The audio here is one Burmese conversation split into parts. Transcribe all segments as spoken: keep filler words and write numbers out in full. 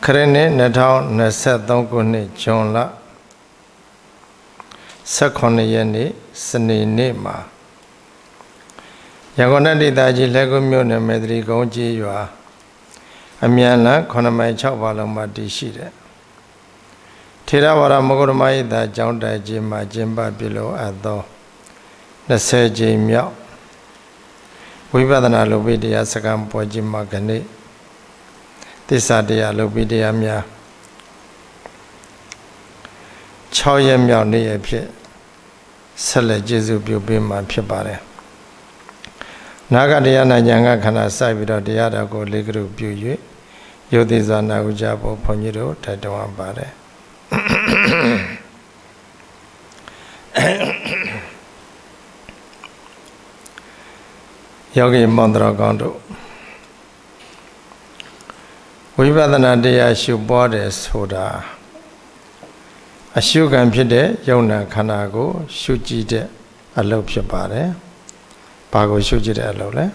Krene Natao Nasathongkuni Jonla Sakonayani Sanini Yagonati Daji Legumune Medri Gonji Yua Amiana Konamai Chawalama Dishide Tirawara Mogurmai da Jonda Jima Jimba below Ado Nase Jimya Vivadana Lubidia Sakam Pojima Gani Tisadia Lubidia Mia Choyam Yoni Epi Sele Jesu Bubima Pibare Nagadiana Yanga Kana Sabido Diada go Ligru Buyu Yodizana Ujabo Poniro Taiwan Bare Yogi Mandra Gondo Vivadana Dia Shubode Soda A Shugan Pide Yona Kanago Shujide Alopia Pago Shujide Alole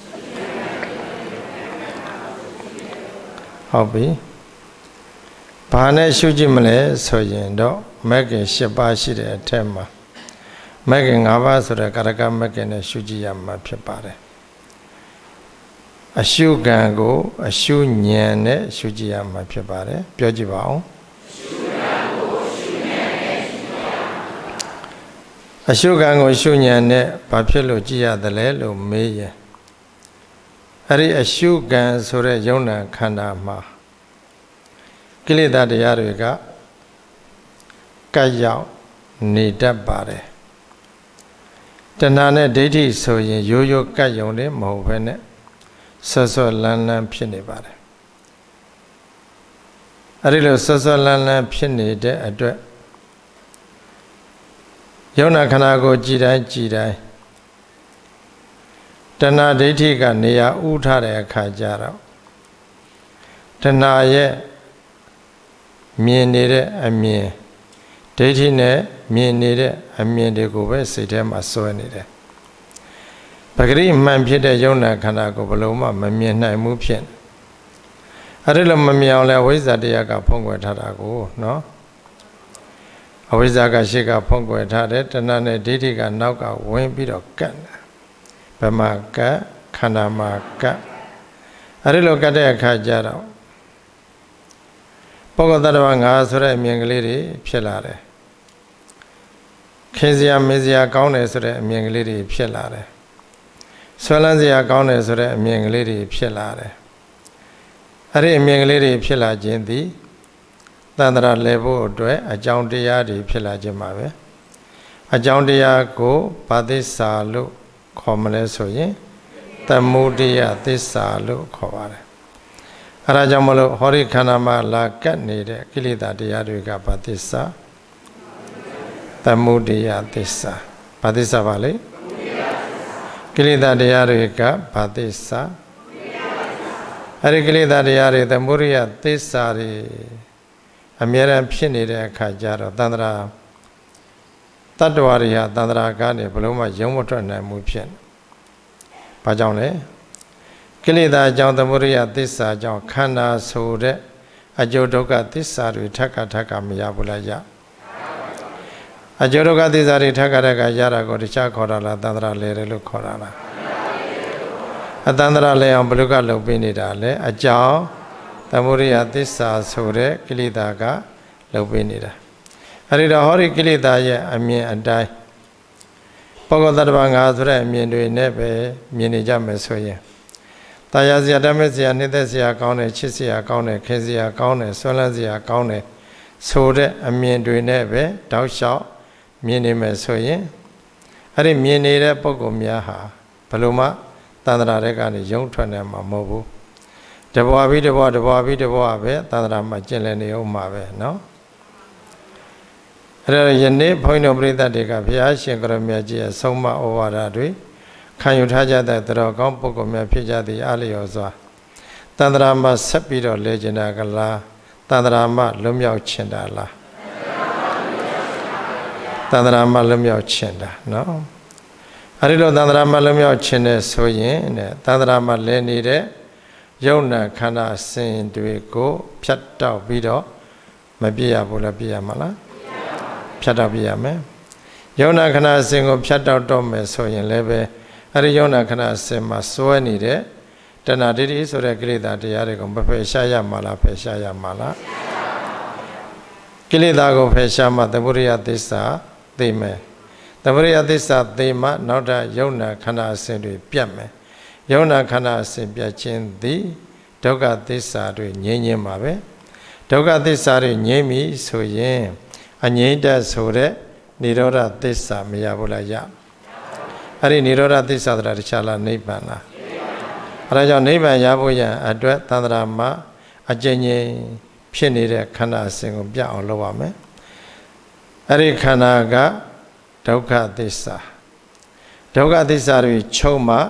Hobby Pane Shujimale Soyindo Making Shibashi de Tema Making Avas or a Karaka making a Shujiyama Pipare A shoe gango, a shoe nyane, Shujiyama Pipare, Piojibao A shoe gango, shoe nyane, Papilo Gia the Lelo Meye Hari a shoe gan Sore Yona Kandama Kilida de Yariga Kayao Nida Bare Tanane Diti so yin Yoyo Kayone Movene Soso Lanlan Pini Bare Arilo Soso Lanlan Pini de Adre Yona Kanago Jidai Jidai Tana Diti Nia Utare Kajara Tana ye Mienere a mien Diti ne Mienere a mien de Gobe Sitem a soenide Pagri man Pita Yona Kanago Paloma Mamina Mupian Arilla Mamia Wiza Diaga Pongo Tarago, no? Awizaga Shika Pongo Tade, Tanane Ditiga Nauka, Wayne Pido Kan Pamaka, Kanamaka Arilo Kade Kajara Pogo Tadavanga Sura Miangliri, Pilare Kezia Mezia Gaune Sura Miangliri, Pilare Solanzia Gaune Sura Miangliri, Pilare Are Miangliri Pila Jindi Tandra Lebo Dwe, a Joundia di Pila Jimabe A Joundia go, Padisa Lu, Comale Soye, Tamudia Tisa Lu Kovare Arajamolo Hori Kanama La Katnide, Kilida Diaduga Patisa Tamudia Tisa Patisa Valley Kilida Diaduga Patisa Arikilida Diari, the Muria Tisari Amiran Pinide Kajaro, Dandra Tadwaria, Dandra Gani, Bluma, Yomoton and Mupian Pajone Kilida John the Muria Tisa, John Kana Sode, Ajodoga Tisari, Taka Taka Miyabulaya Ajodoga Tisari, Taka Yara, Godicha Korala, Dandra Lere Korala Adandra Leon Bluga Lubinida, a jaw, the Muria Tisa Sode, Kilidaga, Lubinida. Arida Hori Kilida, I mean, and die. Pogo Dadbanga, Zre, Mienu Nebe, Minija Mesoye. Tayazia Damesia, Nidesia Gaune, Chisia Gaune, Kezia Gaune, Solanzia Gaune, Sode, a Mienu Nebe, Dausha, Mini Mesoye. Ari Minida Pogo Miaha, Paloma. Tandra Regani, young Twana Mamobu. The Boabi, the Boa, the Boabi, the Boabe, Tandra Magelani Omabe, no? Yene, point of Brita de Capia, Shangramiaji, Soma Ovadri, can you taja that the Rogam Pocomia Pija the Alioza? Tandrama Sapido Legendagala, Tandrama Lumio Chendala. Tandrama Lumio Chenda, no? Arilo Dandrama Lemio Chene Soyin, Dandrama Lenide, ယုံနာခန္ဓာအစဉ်တွေကိုဖြတ်တောက်ပြီးတော့မပြည့်ရဘူးလားပြည့်ရမှာလားဖြတ်တောက်ပြည့်ရမယ်ယုံနာခန္ဓာအစဉ်ကိုဖြတ်တောက်တော့မယ်ဆိုရင်လည်းပဲအဲ့ဒီယုံနာခန္ဓာအစဉ်မှာစွဲနေတဲ့တဏှာဒိဋ္ဌိဆိုတဲ့ကိလေသာတရားတွေကိုမဖယ်ရှားရမှာလားဖယ်ရှားရမှာလားကိလေသာကိုဖယ်ရှားမှသမုဒိယသစ္စာသိမယ်သမုဒိယသစ္စာသိမှနောက်ထပ်ယုံနာခန္ဓာအစဉ်တွေပြတ်မယ်ယုံနာခန္ဓာအစဉ်ပြတ်ခြင်းသည်ဒုက္ခသစ္စာတွေငြိမ်းခြင်းပါပဲဒုက္ခသစ္စာတွေငြိမ်းပြီဆိုရင်အငြိမ့်တတ်ဆိုတဲ့និရောဓသစ္စာမရဘူးလားရအဲ့ဒီនិရောဓသစ္စာတရားတခြားလားနိဗ္ဗာန်လားအဲ့ဒါကြောင့်နိဗ္ဗာန်ရဖို့ရန်အတွက်သန္တရာမှာအကျဉ်းချင်းဖြစ်နေတဲ့ခန္ဓာအစဉ်ကိုပြအောင်လုပ်ရမယ်အဲ့ဒီခန္ဓာကဒုက္ခသစ္စာဒုက္ခသစ္စာတွေချုပ်မှ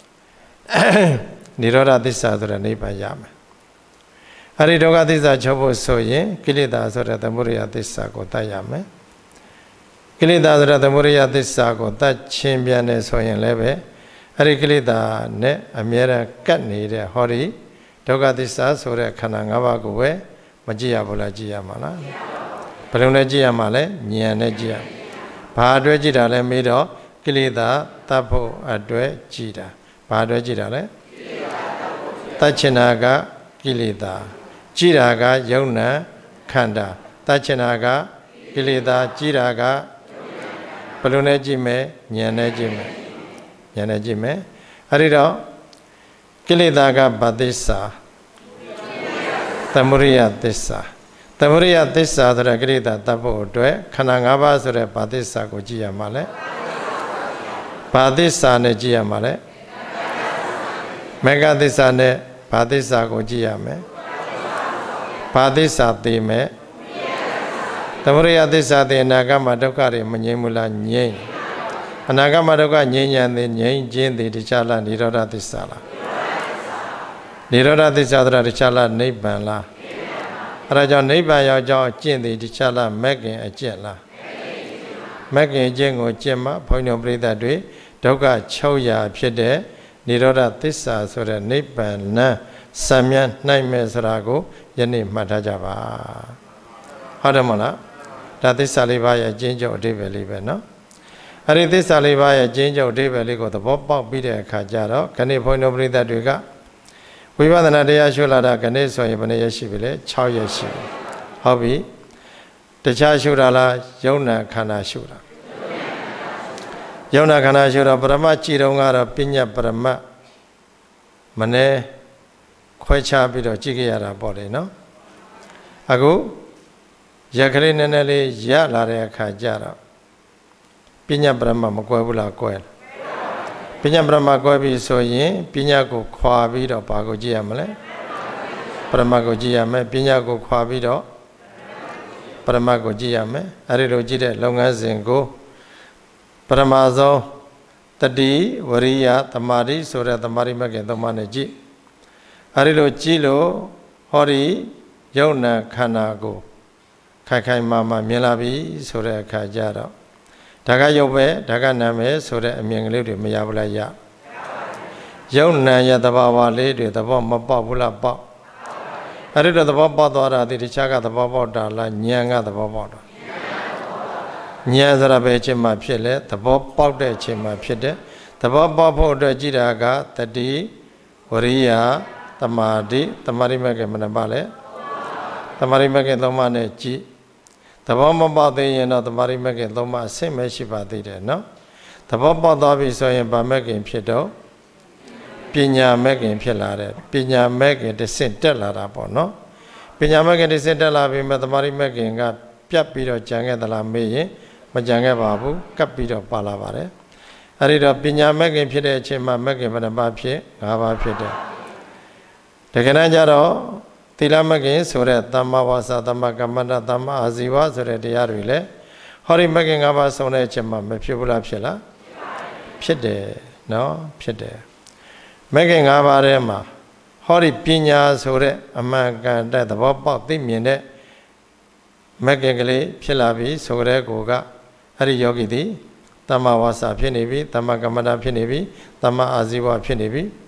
និရောဓသစ္စာဆိုတဲ့နိဗ္ဗာန်ရမယ်အဲ့ဒီဒုက္ခသစ္စာချုပ်ဖို့ဆိုရင်ကိလေသာဆိုတဲ့သမုဒယသစ္စာကိုတတ်ရမယ်ကိလေသာဆိုတဲ့သမုဒယသစ္စာကိုတတ်ချင်းပြန်နေဆိုရင်လည်းပဲအဲ့ဒီကိလေသာနဲ့အမြဲတမ်းကပ်နေတဲ့ဟောဒီဒုက္ခသစ္စာဆိုတဲ့ခန္ဓာ၅ပါးကိုပဲမကြည့်ရဘူးလားကြည့်ရမှာလားဘယ်လိုလဲကြည့်ရမှာလဲဉာဏ်နဲ့ကြည့်ရဘာအတွက်ကြည့်တာလဲမေးတော့ကိလေသာတတ်ဖို့အတွက်ကြည့်တာဘာအတွက်ကြည့်တာလဲတတ်ချင်တာကကိလေသာကြည့်တာကယုံနာခန္ဓာတတ်ချင်တာကကိလေသာကြည့်တာကဘယ်လိုနဲ့ကြည့်မယ်ဉာဏ်နဲ့ကြည့်မယ်ဉာဏ်နဲ့ကြည့်မယ်အဲ့ဒီတော့ကိလေသာကဘာသစ္စာသမုဒိယသစ္စာသမုဒိယသစ္စာဆိုတဲ့ကိလေသာတတ်ဖို့အတွက်ခန္ဓာ၅ပါးဆိုတဲ့ဘာသစ္စာကိုကြည့်ရမှာလဲဘာသစ္စာနဲ့ကြည့်ရမှာလဲမေဃသစ္စာနဲ့ဘာသစ္စာကိုကြည့်ရမယ်ဘာသစ္စာသိမယ်သမုဒိယသစ္စာသိအနာဂတ်မှာဒုက္ခတွေမငြိမ်းဘူးလားငြိမ်းအနာဂတ်မှာဒုက္ခငြိမ်းဉာဏ်သိငြိမ်းခြင်းသိတခြားလားនិရောဓသစ္စာလားនិရောဓသစ္စာဆိုတာတခြားလားနိဗ္ဗာန်လားအဲဒါကြောင့်နိဗ္ဗာန်ရောက်ကြောင်းအကျင့်သိတခြားလားမဂ္ဂင်အကျင့်လားမဂ္ဂင်အကျင့်ကိုကျင့်မှဘုန်းတော်ပရိသတ်တွေဒုက္ခချုပ်ရာဖြစ်တဲ့និရောဓသစ္စာဆိုတဲ့နိဗ္ဗာန်လမ်းစံမြတ်နိုင်မယ်ဆိုတာကိုယနေ့မှတ်ထားကြပါဟုတ်တယ်မလားဒါသစ္စာလေးပါးရဲ့အကျဉ်းချုပ်အဓိပ္ပာယ်လေးပဲနော်အဲ့ဒီသစ္စာလေးပါးရဲ့အကျဉ်းချုပ်အဓိပ္ပာယ်လေးကိုသဘောပေါက်ပြီးတဲ့အခါကျတော့ခဏဘုန်းတော်ပရိသတ်တွေကဝိပဿနာတရားရှုလာတာခဏဆိုရင်ဘယ်နှရက်ရှိပြီလဲ၆ရက်ရှိပြီဟုတ်ပြီတခြားရှုတာလားယုံနာခန္ဓာရှုတာယုံနာခန္ဓာရှုတော့ပရမတ်ကြည်တုံးကတော့ပညာပရမတ်မနေ့ခွဲခြားပြီးတော့ကြည့်ကြရတာပေါ့လေနော်အခုရက်ကလေးနည်းနည်းလေးရလာတဲ့အခါကျတော့ပညာပရမတ်မကွဲဘူးလားကွဲပညာပရမတ်ကွဲပြီဆိုရင်ပညာကိုခွာပြီးတော့ဘာကိုကြည့်ရမလဲပရမတ်ကိုကြည့်ရမယ်ပညာကိုခွာပြီးတော့ပရမတ်ကိုကြည့်ရမယ်အဲ့ဒီလိုကြည့်တဲ့လုပ်ငန်းစဉ်ကိုပရမဇောတတိဝရိယသမာဓိဆိုတဲ့သမာဓိမဂ္ဂင်သုံးပါးနဲ့ကြည့်အဲဒီလိုကြည့်လို့ဟောဒီယုံနာခန္ဓာကိုခိုင်ခိုင်မာမာမြင်လာပြီဆိုတဲ့အခါကျတော့ဒါကယုတ်ပဲဒါကနာမယ်ဆိုတဲ့အမြင်ကလေးတွေမရဘူးလားရယုံနာရဲ့သဘာဝလေးတွေသဘောမပေါက်ဘူးလားပေါက်အဲဒီတော့သဘောပေါက်သွားတာဒီတခြားကသဘောပေါက်တာလားဉာဏ်ကသဘောပေါက်တာဉာဏ်ဆိုတာပဲအချိန်မှဖြစ်လဲသဘောပေါက်တဲ့အချိန်မှဖြစ်တယ်သဘောပေါက်ဖို့အတွက်ကြည့်တာကတတိဝရိယသမာဓိသမာဓိမဂ္ဂင်မနပါလဲသမာဓိမဂ္ဂင်သုံးပါးနဲ့ကြည့်သဘောမပေါက်သေးရင်တော့သမာဓိမဂ္ဂင်သုံးပါးအဆင့်ပဲရှိပါသေးတယ်နော်သဘောပေါက်သွားပြီဆိုရင်ဗာမဂ္ဂင်ဖြစ်တော့ပညာမဂ္ဂင်ဖြစ်လာတယ်ပညာမဂ္ဂင်တစ်ဆင့်တက်လာတာပေါ့နော်ပညာမဂ္ဂင်တစ်ဆင့်တက်လာပြီမဲ့သမာဓိမဂ္ဂင်ကပြတ်ပြီးတော့ကြံခဲ့သလားမေးရင်မကြံခဲ့ပါဘူးကပ်ပြီးတော့ပါလာပါတယ်အဲ့ဒီတော့ပညာမဂ္ဂင်ဖြစ်တဲ့အချိန်မှာမဂ္ဂင်ဘယ်နှပါးဖြစ်၅ပါးဖြစ်တယ်တကယ်တမ်းကျတော့သီလမဂ္ဂင်ဆိုတဲ့သမ္မာဝါစာသမ္မာကမ္မန္တသမ္မာအာဇီဝဆိုတဲ့တရားတွေလည်းဟောဒီမဂ္ဂင်၅ပါးဆုံးတဲ့အချိန်မှာမဖြစ်ဘူးလားဖြစ်လားဖြစ်တယ်နော်ဖြစ်တယ်မဂ္ဂင်၅ပါးထဲမှာဟောဒီပညာဆိုတဲ့အမှန်ကန်တဲ့သဘောပေါက်သိမြင်တဲ့မဂ္ဂင်ကလေးဖြစ်လာပြီဆိုတဲ့ကိုကအဲ့ဒီယောဂီသည်သမ္မာဝါစာဖြစ်နေပြီသမ္မာကမ္မန္တဖြစ်နေပြီသမ္မာအာဇီဝဖြစ်နေပြီ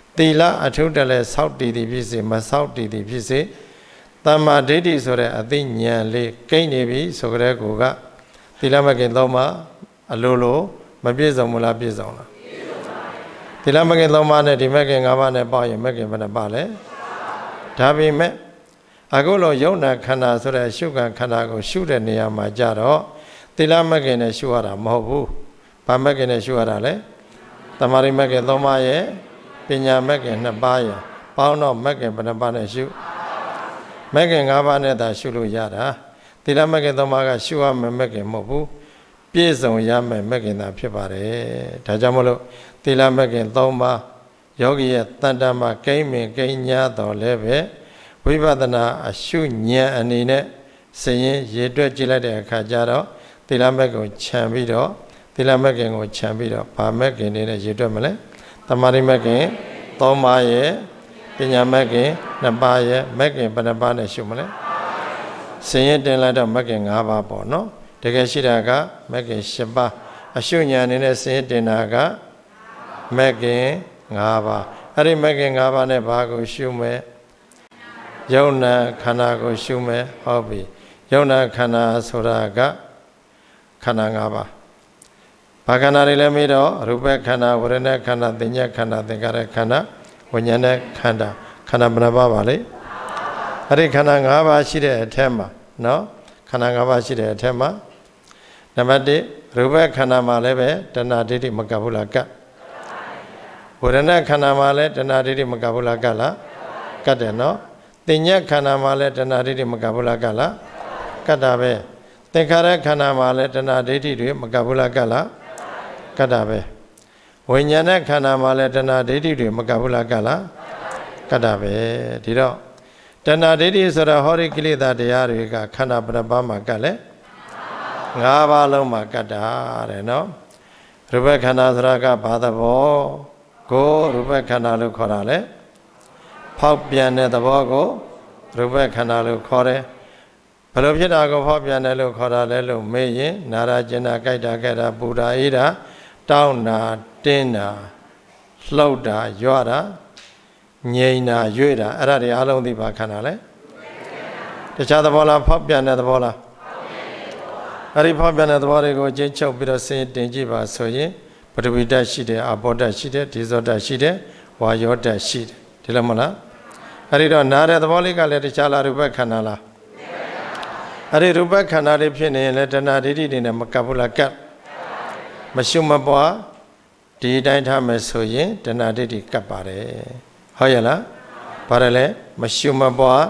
တီလအထုတလည်းစောက်တည်တည်ဖြစ်စေမစောက်တည်တည်ဖြစ်စေတမ္မာဒိဋ္ဌိဆိုတဲ့အသိဉာဏ်လေးကိန်းနေပြီဆိုကြတဲ့ကိုကသီလမဂ်ခင်သုံးပါးအလိုလိုမပြည့်စုံဘူးလားပြည့်စုံလားသီလမဂ်ခင်သုံးပါးနဲ့ဒီမဂ်ခင်၅ပါးနဲ့ပေါင်းရင်မဂ်ခင်ဘယ်နှပါလဲဒါပေမဲ့အခုလိုယုံနာခန္ဓာဆိုတဲ့ရှုခံခန္ဓာကိုရှုတဲ့နေရာမှာကြတော့သီလမဂ်ခင်နဲ့ရှုရတာမဟုတ်ဘူးဘာမဂ်ခင်နဲ့ရှုရတာလဲတမာရီမဂ်ခင်သုံးပါးရဲ့ပညာမဂ်ခင်နှစ်ပါးရဲ့ပေါင်းတော့မဂ်ခင်ဘယ်နှပါးနဲ့ရှုမဂ်ခင်၅ပါးနဲ့သာရှုလို့ရတာသီလမဂ်ခင်သုံးပါးကရှုရမယ်မဂ်ခင်မဟုတ်ဘူးပြည့်စုံရမယ်မဂ်ခင်သာဖြစ်ပါတယ်ဒါကြောင့်မလို့သီလမဂ်ခင်သုံးပါးယောဂီရဲ့တန်တမှာကိမ့်မင်ကိန်းညာတော်လည်းပဲဝိပဿနာအရှုဉာဏ်အနေနဲ့စရင်ရေတွက်ကြည့်လိုက်တဲ့အခါကျတော့သီလမဂ်ကိုခြံပြီးတော့သီလမဂ်ခင်ကိုခြံပြီးတော့ဗာမဂ်ခင်နေနဲ့ရေတွက်မလဲတမာရီမဂ်ခင်သုံးပါးရဲ့ပညာမဂ်ခင်နှစ်ပါးရဲ့မဂ်ခင်ဘယ်နှပါးနဲ့ရှုမလဲစရင်တင်လိုက်တော့မဂ်ခင်၅ပါးပေါ့နော်တကယ်ရှိတာကမဂ်ခင်၈ပါးအရှုဉာဏ်အနေနဲ့စရင်တင်တာကမဂ်ခင်၅ပါးအဲ့ဒီမဂ်ခင်၅ပါးနဲ့ဘာကိုရှုမယ်ယုံနာခန္ဓာကိုရှုမယ်ဟုတ်ပြီယုံနာခန္ဓာဆိုတာကခန္ဓာ၅ပါးဘာခန္ဓာတွေလဲမေးတော့ရူပခန္ဓာဝေဒနာခန္ဓာသင်ညာခန္ဓာသင်္ခါရခန္ဓာဝိညာဉ်ခန္ဓာခန္ဓာဘယ်နှပါးပါလဲအဲ့ဒီခန္ဓာ၅ပါးရှိတဲ့အထက်မှာနော်ခန္ဓာ၅ပါးရှိတဲ့အထက်မှာနံပါတ်၁ရူပခန္ဓာမှာလည်းပဲတဏှာဒိဋ္ဌိမကဘူးလားကတ်ဝေဒနာခန္ဓာမှာလည်းတဏှာဒိဋ္ဌိမကဘူးလားကတ်လားကတ်တယ်နော်သင်ညာခန္ဓာမှာလည်းတဏှာဒိဋ္ဌိမကဘူးလားကတ်လားကတ်တာပဲသင်္ခါရခန္ဓာမှာလည်းတဏှာဒိဋ္ဌိတွေမကဘူးလားကတ်လားကတ်တာပဲဝိညာဉ်ခန္ဓာမှာလည်းတဏှာဒိဋ္ဌိတွေမကဘူးလားကတ်လားကတ်တာပဲဒီတော့တဏှာဒိဋ္ဌိဆိုတာဟောဒီကိလေသာတရားတွေကခန္ဓာဘယ်နှပါးမှာကတ်လဲ၅ပါးလုံးမှာကတ်တာတဲ့နော်ရူပခန္ဓာဆိုတာကဘာသဘောကိုရူပခန္ဓာလို့ခေါ်တာလေဖောက်ပြန်တဲ့သဘောကိုရူပခန္ဓာလို့ခေါ်တယ်ဘယ်လိုဖြစ်တာကိုဖောက်ပြန်တယ်လို့ခေါ်တာလဲလို့မေးရင်နာရာကျင်နာကြိုက်တာကြက်တာပူတာအေးတာတောင်းတာတင်းတာလှုပ်တာရွတာငြိမ်တာရွေ့တာအဲ့ဒါတွေအလုံးသိပါခန္ဓာလဲတခြားသဘောလားဖောက်ပြန်တဲ့သဘောလားအဲ့ဒီဖောက်ပြန်တဲ့သဘောတွေကိုအချင်းချုပ်ပြီးတော့စဉ်တင်ကြည့်ပါဆိုရင်ပထဝီဓာတ်ရှိတယ်အဘောဓာတ်ရှိတယ်ဒီဇောဓာတ်ရှိတယ်ဝါယောဓာတ်ရှိတယ်ဒီလိုမလားအဲ့ဒီတော့နားတဲ့သဘောလေးကလည်းတခြားလားရူပခန္ဓာလားအဲ့ဒီရူပခန္ဓာတွေဖြစ်နေရင်လည်းတဏှာဒိဋ္ဌိတွေနဲ့မကပ်ဘူးလားကပ်မရှုမပွားဒီတိုင်းထားမယ်ဆိုရင်တဏှာဒိဋ္ဌိကပ်ပါတယ်ဟုတ်ရဲ့လားဘာလဲလဲမရှုမပွား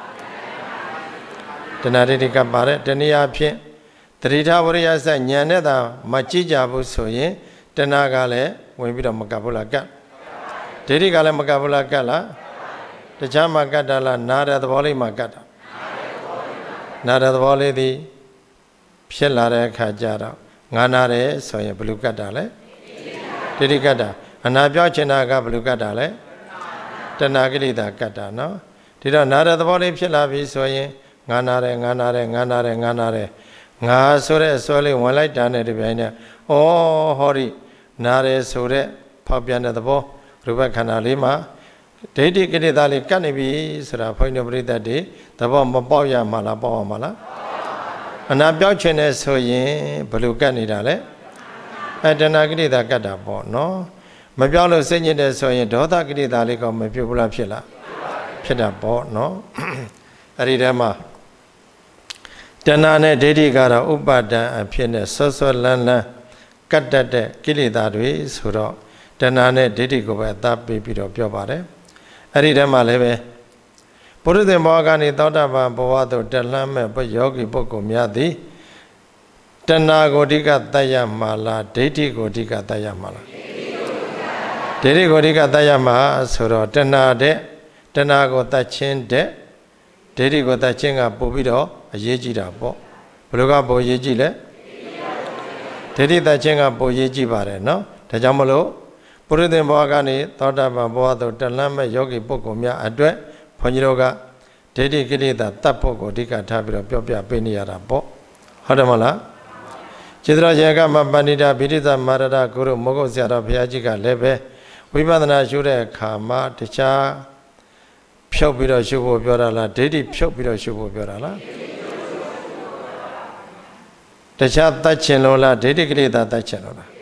တဏှာဒိဋ္ဌိကပ်ပါတယ်တနည်းအားဖြင့်တတိထဝရိယစဉာဏ်နဲ့သာမကြည့်ကြဘူးဆိုရင်တဏှာကလည်းဝင်ပြီးတော့မကပ်ဘူးလားကပ်ဒိဋ္ဌိကလည်းမကပ်ဘူးလားကပ်လားတခြားမှာကပ်တာလားနားတဲ့သဘောလေးမှာကပ်တာနာတဲ့သဘောလေးသည်ဖြစ်လာတဲ့အခါကျတော့ငါနာတယ်ဆိုရင်ဘယ်လိုကတ်တာလဲဒိဋ္ဌိကတ်တာအနာပြောချင်တာကဘယ်လိုကတ်တာလဲတဏှာကိလေသာကတ်တာနော်ဒီတော့နာတဲ့သဘောလေးဖြစ်လာပြီဆိုရင်ငါနာတယ်ငါနာတယ်ငါနာတယ်ငါနာတယ်ငါဆိုတဲ့အစွဲလေးဝင်လိုက်တာနဲ့ဒီပိုင်းနဲ့ဩဟောဒီနာတယ်ဆိုတဲ့ဖောက်ပြန်တဲ့သဘောရူပခန္ဓာလေးမှာဒိဋ္ဌိကိလေသာလေးကတ်နေပြီဆိုတာဘုန်းကြီးတို့ပြိတ္တတွေသဘောမပေါက်ရမှာလားပေါက်ရမှာလားအနာပြောက်ချင်တဲ့ဆိုရင်ဘယ်လိုကတ်နေတာလဲအတဏကိလေသာကတ်တာပေါ့နော်မပြောက်လို့စိတ်ညစ်တဲ့ဆိုရင်ဒေါသကိလေသာလေးကောမဖြစ်ဘူးလားဖြစ်လားဖြစ်တာပေါ့နော်အဲ့ဒီတည်းမှာတဏှာနဲ့ဒိဋ္ဌိကတော့ဥပါဒံအဖြစ်နဲ့ဆွဆွလန်းလန်းကတ်တတ်တဲ့ကိလေသာတွေဆိုတော့တဏှာနဲ့ဒိဋ္ဌိကိုပဲအသားပေးပြီးတော့ပြောပါတယ်အဲ့ဒီတည်းမှာလည်းပဲပုရိသေဘောကနေသောတာပန်ဘဝသို့တက်လှမ်းမဲ့ဘယောဂီပုဂ္ဂိုလ်များသည်တဏှာကိုအဓိကတတ်ရမှာလားဒိဋ္ဌိကိုအဓိကတတ်ရမှာလားဒိဋ္ဌိကိုအဓိကတတ်ရမှာဆိုတော့တဏှာတဲ့တဏှာကိုတတ်ခြင်းတဲ့ဒိဋ္ဌိကိုတတ်ခြင်းကပို့ပြီးတော့အရေးကြီးတာပေါ့ဘယ်လိုကပို့ရေးကြည့်လဲဒိဋ္ဌိတတ်ခြင်းကပို့ရေးကြည့်ပါတယ်နော်ဒါကြောင့်မလို့ပုရိသေဘောကနေသောတာပန်ဘဝသို့တက်လှမ်းမဲ့ယောဂီပုဂ္ဂိုလ်များအတွက်ဘုန်းကြီးတို့ကဒိဋ္ဌိကိလေသာတတ်ဖို့ကိုအဓိကထားပြီးတော့ပြောပြပေးနေရတာပေါ့ဟုတ်တယ်မလားจิตรရေကမပဏိတာဗိဓိသမရဒဂုရုမောဂုတ်ဆရာတော်ဘုရားကြီးကလည်းပဲဝဝိပဿနာရှုတဲ့အခါမှာတခြားဖြုတ်ပြီးတော့ရှုဖို့ပြောတာလားဒိဋ္ဌိဖြုတ်ပြီးတော့ရှုဖို့ပြောတာလားတခြားတတ်ချင်လို့လားဒိဋ္ဌိကိလေသာတတ်ချင်လို့လား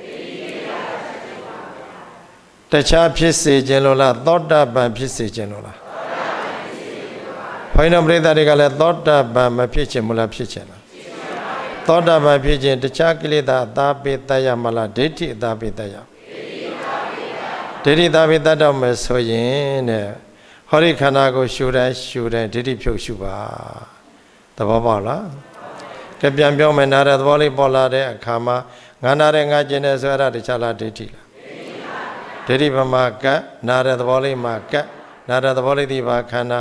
တခြားဖြစ်စေခြင်းလို့လားသောတာပန်ဖြစ်စေခြင်းလို့လားဘုန်းတော်ပရိသတ်တွေကလည်းသောတာပန်မဖြစ်ခြင်းမလားဖြစ်ခြင်းလားသောတာပန်ဖြစ်ခြင်းတခြားကိလေသာအသာပေးတတ်ရမလားဒိဋ္ဌိအသာပေးတတ်ရဒိဋ္ဌိသာပေးတတ်တော့မယ်ဆိုရင်တဲ့ဟောဒီခန္ဓာကိုရှုတိုင်းရှုတိုင်းဒိဋ္ဌိဖြုတ်ရှုပါသဘောပေါက်လားကပြန်ပြောမယ်နားတဲ့သဘောလေးပေါ်လာတဲ့အခါမှာငါနာတဲ့ငါကျင်တဲ့ဆိုရတာတခြားလားဒိဋ္ဌိလားဒိဋ္ဌိဗမာကနာတဲ့သဘောလေးမှာကနာတဲ့သဘောလေးဒီပါခန္ဓာ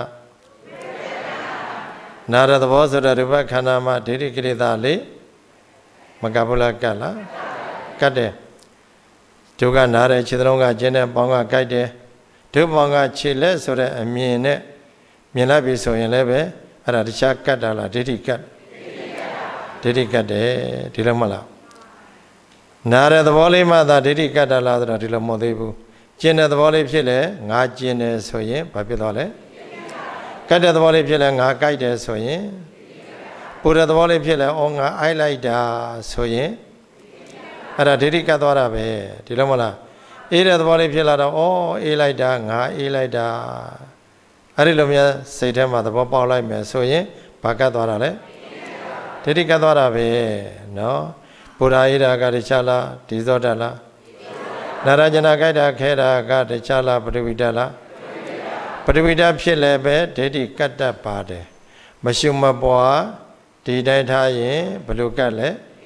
နာတဲ့သဘောဆိုတဲ့ရူပခန္ဓာမှာဒိဋ္ဌိကိလေသာလေးမကဘူးလားကတ်လားကတ်တယ်ဒုက္ခနာတဲ့ခြေသုံးကကျင်းတဲ့ပေါင်းကကြိုက်တယ်ဒုပေါင်းကခြေလက်ဆိုတဲ့အမြင်နဲ့မြင်လိုက်ပြီဆိုရင်လည်းပဲအဲ့ဒါတခြားကတ်တာလားဒိဋ္ဌိကတ်ဒိဋ္ဌိကတ်တယ်ဒီလိုမလားနာတဲ့သဘောလေးမှသာဒိဋ္ဌိကတ်တာလားဆိုတော့ဒီလိုမဟုတ်သေးဘူးကျင်တဲ့သဘောလေးဖြစ်လေငါကျင်တယ်ဆိုရင်ဘာဖြစ်သွားလဲကတ်တဲ့သဘောလေးဖြစ်လေငါကြိုက်တယ်ဆိုရင်ပူတဲ့သဘောလေးဖြစ်လေအော်ငါအိုက်လိုက်တာဆိုရင်အဲ့ဒါဒိဋ္ဌိကတ်သွားတာပဲဒီလိုမလားအေးတဲ့သဘောလေးဖြစ်လာတော့အော်အေးလိုက်တာငါအေးလိုက်တာအဲ့ဒီလိုမျိုးစိတ်ထဲမှာသဘောပေါက်လိုက်မယ်ဆိုရင်ဘာကတ်သွားတာလဲဒိဋ္ဌိကတ်သွားတာပဲနော်ဘုရားအေးတာကတခြားလားဒီဇောတလားနာရကျနာကြိုက်တာခဲတာကတခြားလားပရိဝိတလားပရိဝိတဖြစ်လည်းပဲဒိဋ္ဌိကတ်တတ်ပါတယ်မရှုမပွားဒီတိုင်းထားရင်ဘယ်လိုကတ်လဲ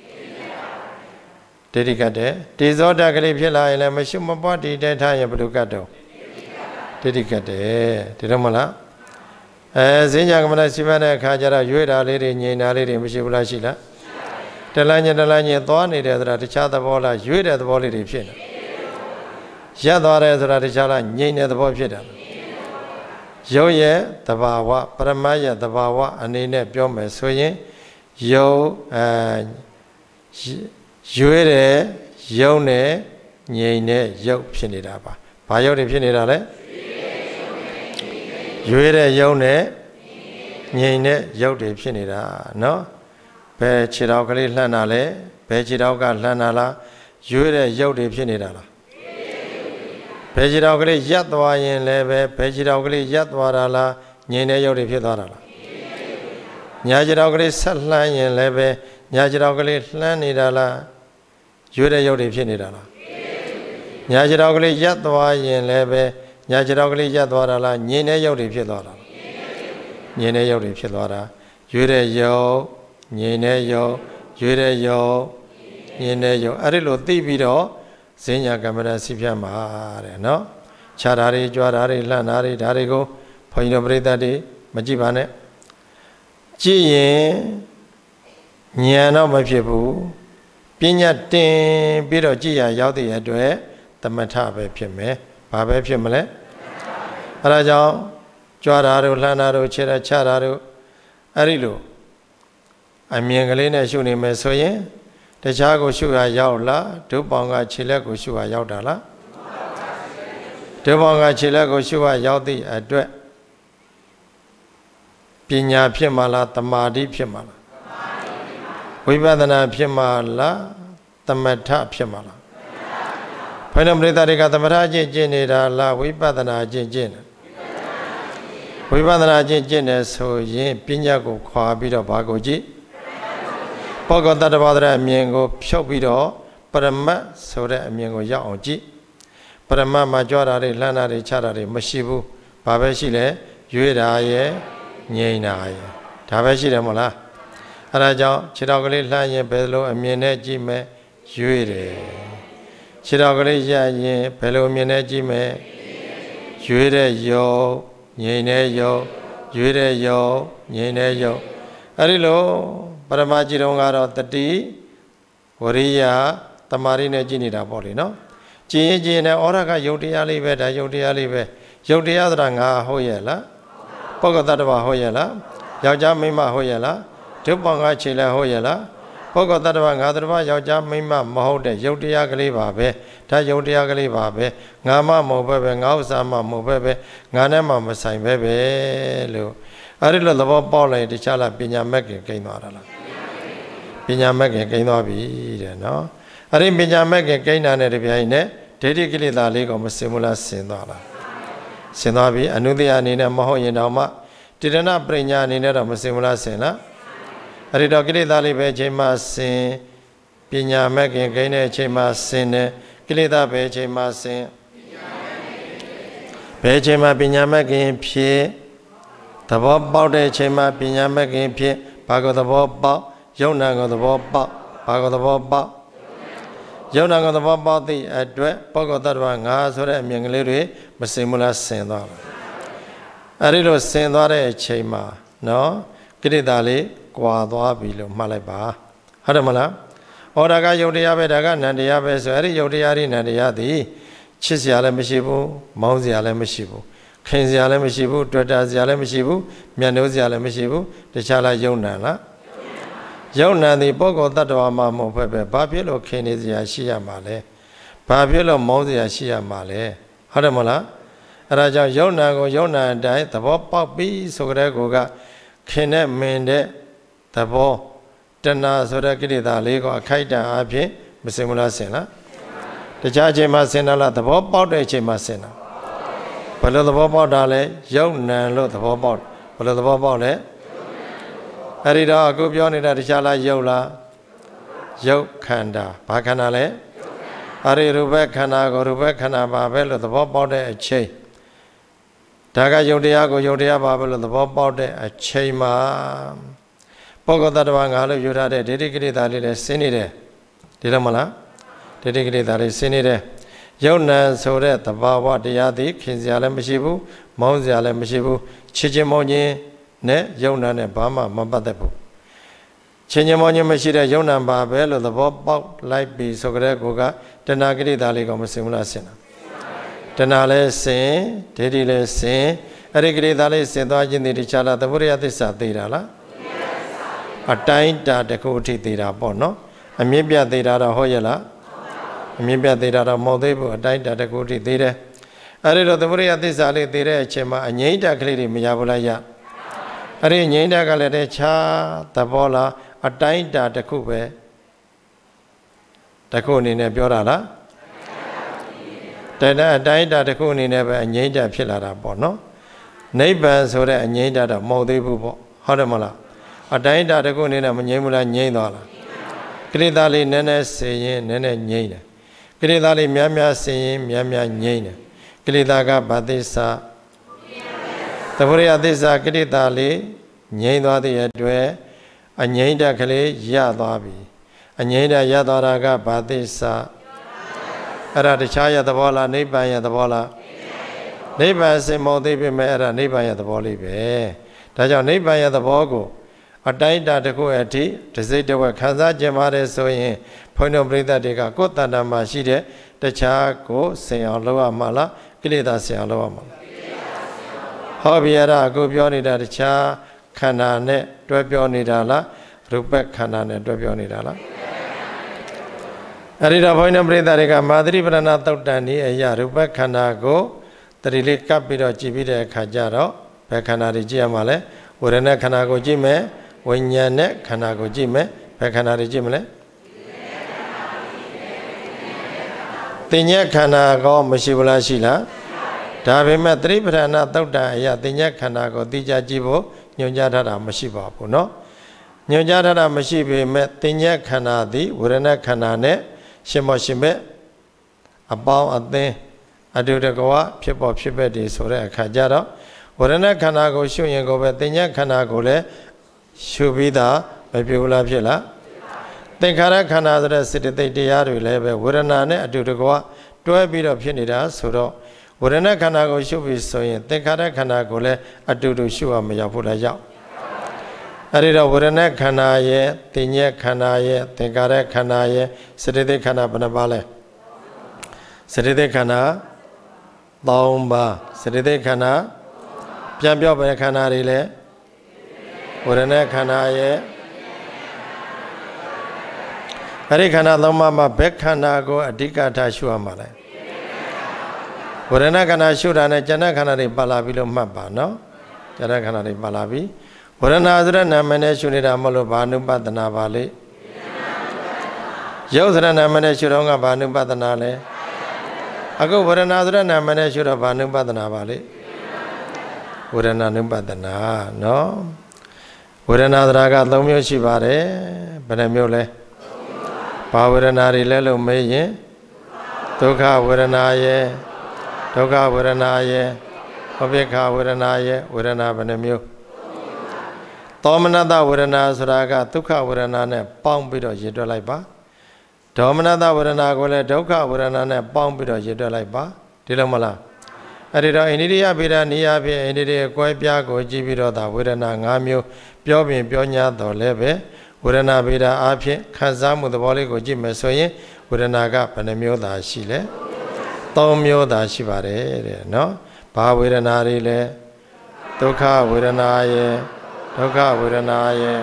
ဒိဋ္ဌိကတ်တယ်ဒီဇောတကလေးဖြစ်လာရင်လည်းမရှုမပွားဒီတိုင်းထားရင်ဘယ်လိုကတ်တော့ဒိဋ္ဌိကတ်တယ်ဒီတော့မလားအဲဈဉ္ညာကမ္မဋ္ဌစီမံတဲ့အခါကျတော့ရွေ့တာလေးတွေငြိမ်တာလေးတွေမရှိဘူးလားရှိလားတလန်းညတလန်းညသွားနေတယ်ဆိုတာတခြားသဘောလားရွေ့တဲ့သဘောလေးတွေဖြစ်နေရက်သွားတယ်ဆိုတာတခြားလားငြိမ်တဲ့သဘောဖြစ်တာရုပ်ရဲ့သဘာဝပရမတ်ရဲ့သဘာဝအနေနဲ့ပြောမယ်ဆိုရင်ရုပ်အဲရွေ့တဲ့ရုပ်နဲ့ငြိမ်တဲ့ရုပ်ဖြစ်နေတာပါဘာရုပ်တွေဖြစ်နေတာလဲရွေးတဲ့ရုပ်နဲ့ငြိမ်တဲ့ရုပ်တွေဖြစ်နေတာနော်ဘယ်ခြေထောက်ကလေးလှမ်းတာလဲဘယ်ခြေထောက်ကလှမ်းတာလားရွေးတဲ့ရုပ်တွေဖြစ်နေတာလားဘယ်ခြေထောက်ကလေးရပ်သွားရင်လည်းပဲဘယ်ခြေထောက်ကလေးရပ်သွားတာလားငြိမ်တဲ့ရုပ်တွေဖြစ်သွားတာလားညာခြေထောက်ကလေးဆက်လှမ်းရင်လည်းပဲညာခြေထောက်ကလေးလှမ်းနေတာလားရွေးတဲ့ရုပ်တွေဖြစ်နေတာလားညာခြေထောက်ကလေးရပ်သွားရင်လည်းပဲညာခြေထောက်ကလေးရပ်သွားတာလားငြိမ်တဲ့ရုပ်တွေဖြစ်သွားတာငြိမ်တဲ့ရုပ်တွေဖြစ်သွားတာရွေးတဲ့ရုပ်ငြိမ်တဲ့ရုပ်ရွေးတဲ့ရုပ်ငြိမ်တဲ့ရုပ်အဲ့ဒီလိုသိပြီးတော့ဈဉ္ညာကမ္မဋ္ဌစီဖြတ်မှာတဲ့နော်ခြားဓာတ်တွေကြွားဓာတ်တွေလှမ်းဓာတ်တွေဒါတွေကိုဘုန်းကြီးတို့ပရိသတ်တွေမကြည့်ပါနဲ့ကြည့်ရင်ဉာဏ်တော့မဖြစ်ဘူးပညာတင်ပြီးတော့ကြည့်ရရောက်တဲ့အတွက်သမထပဲဖြစ်မယ်ဘာပဲဖြစ်မလဲအဲဒါကြောင့်ကြွားတာတို့လှမ်းတာတို့ခြေတာချတာတို့အဲ့ဒီလိုအမြင်ကလေးနဲ့ရှုနေမယ်ဆိုရင်တခြားကိုရှုရရောက်လားဒုပေါင်းကခြေလက်ကိုရှုရရောက်တာလားဒုပေါင်းကခြေလက်ကိုရှုရရောက်သည့်အတွက်ပညာဖြစ်မှာလားတမာတိဖြစ်မှာလားဝိပဿနာဖြစ်မှာလားသမထဖြစ်မှာလားဘယ်လိုပရိသတ်တွေကသမထကျင့်ကျင့်နေတာလားဝိပဿနာကျင့်ကျင့်တယ်ဝိပဿနာကျင့်ကျင့်တယ်ဆိုရင်ပညာကိုခွာပြီးတော့ဘာကိုကြည့်ပုဂ္ဂိုလ်တ attva တဲ့အမြင်ကိုဖြုတ်ပြီးတော့ပရမတ်ဆိုတဲ့အမြင်ကိုရောက်အောင်ကြည့်ပရမတ်မှာကြွားတာတွေလှမ်းတာတွေချတာတွေမရှိဘူးဘာပဲရှိလဲရွေးတာရဲ့ငြိမ်တာရဲ့ဒါပဲရှိတယ်မဟုတ်လားအဲဒါကြောင့်ခြေတော်ကလေးလှမ်းရင်ဘယ်လိုအမြင်နဲ့ကြည့်မယ်ရွေးတယ်ခြေတော်ကလေးရရင်ဘယ်လိုအမြင်နဲ့ကြည့်မယ်ရွေးတဲ့ယုတ်ငြိမ်တဲ့ယုတ်ရွေးတဲ့ယုတ်ငြိမ်တဲ့ယုတ်အဲဒီလိုပရမကြည်တော်ကတော့တတိဝရိယတမာရီနဲ့ကြည်နေတာပေါ့လေနော်ကြည်ရင်ကြည်နေဩရကယုတ်တရားလေးပဲဒါယုတ်တရားလေးပဲယုတ်တရားဆိုတာငါဟုတ်ရဲ့လားပုဂ္ဂိုလ်တ attva ဟုတ်ရဲ့လားယောက်ျားမိန်းမဟုတ်ရဲ့လားဒုပေါင်းကခြေလဲဟုတ်ရဲ့လားဘပုဂ္ဂိုလ်တ attva ငါတစ်ပါးယောက်ျားမိန်းမမဟုတ်တဲ့ယုတ်တရားကလေးပါပဲဒါယုတ်တရားကလေးပါပဲငါမမဟုတ်ပဲပဲငါဥစ္စာမမဟုတ်ပဲပဲငါနဲ့မှမဆိုင်ပဲပဲလို့အဲ့ဒီလိုသဘောပေါက်လိုက်တခြားလားပညာမဲ့ခင်ကိန်းသွားတာလားပညာမဲ့ခင်ကိန်းသွားပြီတဲ့နော်အဲ့ဒီပညာမဲ့ခင်ကိန်းတာနဲ့တပြိုင်နက်ဒိဋ္ဌိကိလေသာလေးကိုမစင်ဘူးလားစင်သွားလားစင်သွားပြီအနုတ္တယအနေနဲ့မဟုတ်ရင်တော့မှတိရဏပရိညာအနေနဲ့တော့မစင်ဘူးလားစင်လားအဲ့ဒီတော့ကိလေသာလေးပဲအချိန်မှစင်ပညာမဲ့ခင်ကိန်းတဲ့အချိန်မှစင်တယ်ကိလေသာပဲအချိန်မှစင်ဘယ်အချိန်မှပညာမဲ့ခင်ဖြစ်သဘောပေါက်တဲ့အချိန်မှပညာမဲ့ခင်ဖြစ်ဘာကိုသဘောပေါက်ယုံနာကိုသဘောပေါက်ဘာကိုသဘောပေါက်ယုံနာကိုသဘောပေါက်သည့်အတွက်ပုဂ္ဂိုလ်တ attva ငါဆိုတဲ့အမြင်ကလေးတွေမစင်ဘူးလားစင်သွားတယ်အဲ့ဒီလိုစင်သွားတဲ့အချိန်မှာနော်ကိလေသာလေးကွာသွားပြီလို့မှတ်လိုက်ပါဟုတ်တယ်မလားဩဒါကယုတ်တရားပဲဒါကနန္တရားပဲဆိုအဲ့ဒီယုတ်တရားတွေနန္တရားသည်ချစ်စရာလည်းမရှိဘူးမောင်းစရာလည်းမရှိဘူးခင်စရာလည်းမရှိဘူးတွေ့တာစရာလည်းမရှိဘူးမျက်နှိုးစရာလည်းမရှိဘူးတခြားလားယုံနံလားယုံနံသည်ပုဂ္ဂိုလ်တ attva မှာမဟုတ်ပဲဘာဖြစ်လို့ခင်နေစရာရှိရမှာလဲဘာဖြစ်လို့မောင်းစရာရှိရမှာလဲဟုတ်တယ်မလားအဲ့ဒါကြောင့်ယုံနံကိုယုံနံအတိုင်းသဘောပေါက်ပြီးဆိုကြတဲ့ကိုကခင်နဲ့မင်တဲ့သဘောတဏှာဆိုတဲ့ကိလေသာလေးကိုအခိုက်အတန့်အဖြစ်မစင်ဘူးလားစင်လားတခြားအချိန်မှာစင်တာလားသဘောပေါက်တဲ့အချိန်မှာစင်တာဘယ်လိုသဘောပေါက်တာလဲယုံနံလို့သဘောပေါက်ဘယ်လိုသဘောပေါက်လဲအဲ့ဒီတော့အခုပြောနေတာတခြားလားယုတ်လားယုတ်ခန္ဓာဘာခန္ဓာလဲအဲ့ဒီရူပခန္ဓာကိုရူပခန္ဓာပါပဲလို့သဘောပေါက်တဲ့အချိန်ဒါကယုတ်တရားကိုယုတ်တရားပါပဲလို့သဘောပေါက်တဲ့အချိန်မှာပုဂ္ဂိုလ်တ attva ငါလို့ယူထားတဲ့ဒိဋ္ဌိကိလေသာလေးလည်းဆင်းနေတယ်ဒီလိုမလားဒိဋ္ဌိကိလေသာလေးဆင်းနေတယ်ယုတ်နံဆိုတဲ့သဘာဝတရားသည်ခင်စရာလည်းမရှိဘူးမောင်းစရာလည်းမရှိဘူးချစ်ချင်းမောင်းခြင်းနဲ့ယုံနာနဲ့ဘာမှမပတ်သက်ဘူးချင်းချင်းမောင်းခြင်းမရှိတဲ့ယုံနာပါပဲလို့သဘောပေါက်လိုက်ပြီဆိုကြတဲ့ကိုကတဏှာကိလေသာလေးကိုမစင်ဘူးလားစင်တာတဏှာလည်းစင်ဒိဋ္ဌိလည်းစင်အဲ့ဒီကိလေသာလေးစင်သွားခြင်းတည်းတခြားလားသမုဒယသစ္စာသိတာလားအတိုင်းတာတစ်ခုအထိသိတာပေါ့နော်အမြင့်ပြသိတာတော့ဟုတ်ရဲ့လားအမြင့်ပြသိတာတော့မဟုတ်သေးဘူးအတိုင်းတာတစ်ခုအထိသိတယ်အဲ့ဒီတော့သမုဒယသစ္စာလေးသိတဲ့အချိန်မှာအငြိမ့်တာကလေးတွေမရဘူးလားရအဲ့ဒီငြိမ့်တာကလည်းတခြားသဘောလားအတိုင်းတာတစ်ခုပဲတစ်ခုအနေနဲ့ပြောတာလားတဏှာအတိုင်းတာတစ်ခုအနေနဲ့ပဲအငြိမ့်တာဖြစ်လာတာပေါ့နော်နိဗ္ဗာန်ဆိုတဲ့အငြိမ့်တာတော့မဟုတ်သေးဘူးပေါ့ဟုတ်တယ်မလားအတိုင်းတာတစ်ခုအနေနဲ့မငြိမ့်ဘူးလားငြိမ့်သွားလားကိလေသာလေးနည်းနည်းစေရင်နည်းနည်းငြိမ့်တယ်ကိလေသာလေးများများစေရင်များများငြိမ့်တယ်ကိလေသာကဘာသစ္စာသမုဒယသစ္စာကိလေသာလေးငြိမ့်သွားတဲ့အတွက်အငြိမ့်တကလေးရသွားပြီအငြိမ့်တရသွားတာကဘာသစ္စာအဲ့ဒါတခြားရသဘောလားနိဗ္ဗာန်ရသဘောလားနိဗ္ဗာန်စင်မောသိပြီမဲ့အဲ့ဒါနိဗ္ဗာန်ရသဘောလေးပဲဒါကြောင့်နိဗ္ဗာန်ရသဘောကိုအတိုင်းတာတစ်ခုအထိတစိတ်တဝက်ခံစားကြင်ပါတယ်ဆိုရင်ဘုန်းတော်ပရိသတ်တွေကကိုယ်တဏ္ဍာမှာရှိတဲ့တခြားကိုဆင်အောင်လုပ်ရမှာလားကိလေသာဆင်အောင်လုပ်ရမှာလားဟောပြရတာအခုပြောနေတာတခြားခန္ဓာနဲ့တွဲပြောနေတာလားရူပခန္ဓာနဲ့တွဲပြောနေတာလားအဲ့ဒီတော့ဘုန်းတော်ပရိသတ်တွေကမာသရိပရဏသုတ်တန်ဤအရာရူပခန္ဓာကိုတတိလေးကပ်ပြီးတော့ကြည်ပြီးတဲ့အခါကျတော့ဘယ်ခန္ဓာတွေကြည့်ရမှာလဲဝေဒနာခန္ဓာကိုကြည့်မယ်ဝိညာဉ်နဲ့ခန္ဓာကိုကြည့်မယ်ဘယ်ခန္ဓာတွေကြည့်မလဲသင်္ညက်ခန္ဓာကောမရှိဘူးလားရှိလားဒါပေမဲ့သတိပဋ္ဌာန်သုတ်တံအရာသင်္ညက်ခန္ဓာကိုသိကြကြည့်ဖို့ညွှန်ကြားထားတာမရှိပါဘူးเนาะညွှန်ကြားထားတာမရှိပေမဲ့သင်္ညက်ခန္ဓာသည်ဝေဒနာခန္ဓာနဲ့ရှင်မောရှင်မဲ့အပေါင်းအသင်းအတူတကွဖြစ်ပေါ်ဖြစ်ပဲတည်ဆိုတဲ့အခါကျတော့ဝရณะခန္ဓာကိုရှုရင်ကိုပဲသင်္ညခန္ဓာကိုလည်းရှုပြီးသားမပြုလားဖြစ်လားသင်္ခါရခန္ဓာဆိုတဲ့စေတသိက်တရားတွေလည်းပဲဝေဒနာနဲ့အတူတကွတွဲပြီးတော့ဖြစ်နေတာဆိုတော့ဝေဒနာခန္ဓာကိုရှုပြီးဆိုရင်သင်္ခါရခန္ဓာကိုလည်းအတူတူရှုရမရောက်ဘူးလားရောက်အဲ့ဒီတော့ဝေဒနာခန္ဓာရဲ့သင်္ညခန္ဓာရဲ့သင်္ခါရခန္ဓာရဲ့စေတသိက်ခန္ဓာဘယ်နှပါလဲစေတသိက်ခန္ဓာသုံးပါးစေတသိက်ခန္ဓာပြန်ပြောပဲခန္ဓာတွေလဲဝေဒနာခန္ဓာရဲ့သအဲ့ဒီခန္ဓာသုံးပါးမှာဘယ်ခန္ဓာကိုအဓိကထားရှုရမှာလဲဝေဒနာခန္ဓာရှုတာနဲ့ဉာဏ်ခန္ဓာတွေပါလာပြီလို့မှတ်ပါနော်ဉာဏ်ခန္ဓာတွေပါလာပြီဝေဒနာဆိုတဲ့နာမည်နဲ့ရှုနေတာမဟုတ်လို့ဘာနုပဒနာပါလေရုပ်ဆိုတဲ့နာမည်နဲ့ရှုတော့ကဘာနုပဒနာလဲအခုဝေဒနာဆိုတဲ့နာမည်နဲ့ရှုတော့ဘာနုပဒနာပါလေဝေဒနာနုပဒနာနော်ဝေဒနာသရာကသုံးမျိုးရှိပါတယ်ဘယ်နှမျိုးလဲဘာဝေဒနာတွေလဲလို့မေးရင်ဒုက္ခဝေဒနာရဲ့ဒုက္ခဝေဒနာရဲ့ဥပေက္ခဝေဒနာရဲ့ဝေဒနာဘယ်နှမျိုးသောမနတဝေဒနာဆိုတာကဒုက္ခဝေဒနာနဲ့ပေါင်းပြီးတော့ရည်တွက်လိုက်ပါဒေါမနတဝေဒနာကိုလည်းဒုက္ခဝေဒနာနဲ့ပေါင်းပြီးတော့ရည်တွက်လိုက်ပါဒီလိုမလားအဲ့ဒီတော့အိန္ဒိယဗေဒနိယဖြင့်အိန္ဒိယကွဲပြားကိုကြည့်ပြီးတော့ဒါဝေဒနာ၅မျိုးပြောပြင်ပြောညာတော်လည်းပဲဝေဒနာဗေဒအားဖြင့်ခံစားမှုသဘောလေးကိုကြည့်မယ်ဆိုရင်ဝေဒနာကဘယ်နှမျိုးသာရှိလဲသုံးမျိုးသာရှိပါတယ်တဲ့နော်ဘာဝေဒနာတွေလဲဒုက္ခဝေဒနာရဲ့ဒုက္ခဝေဒနာရဲ့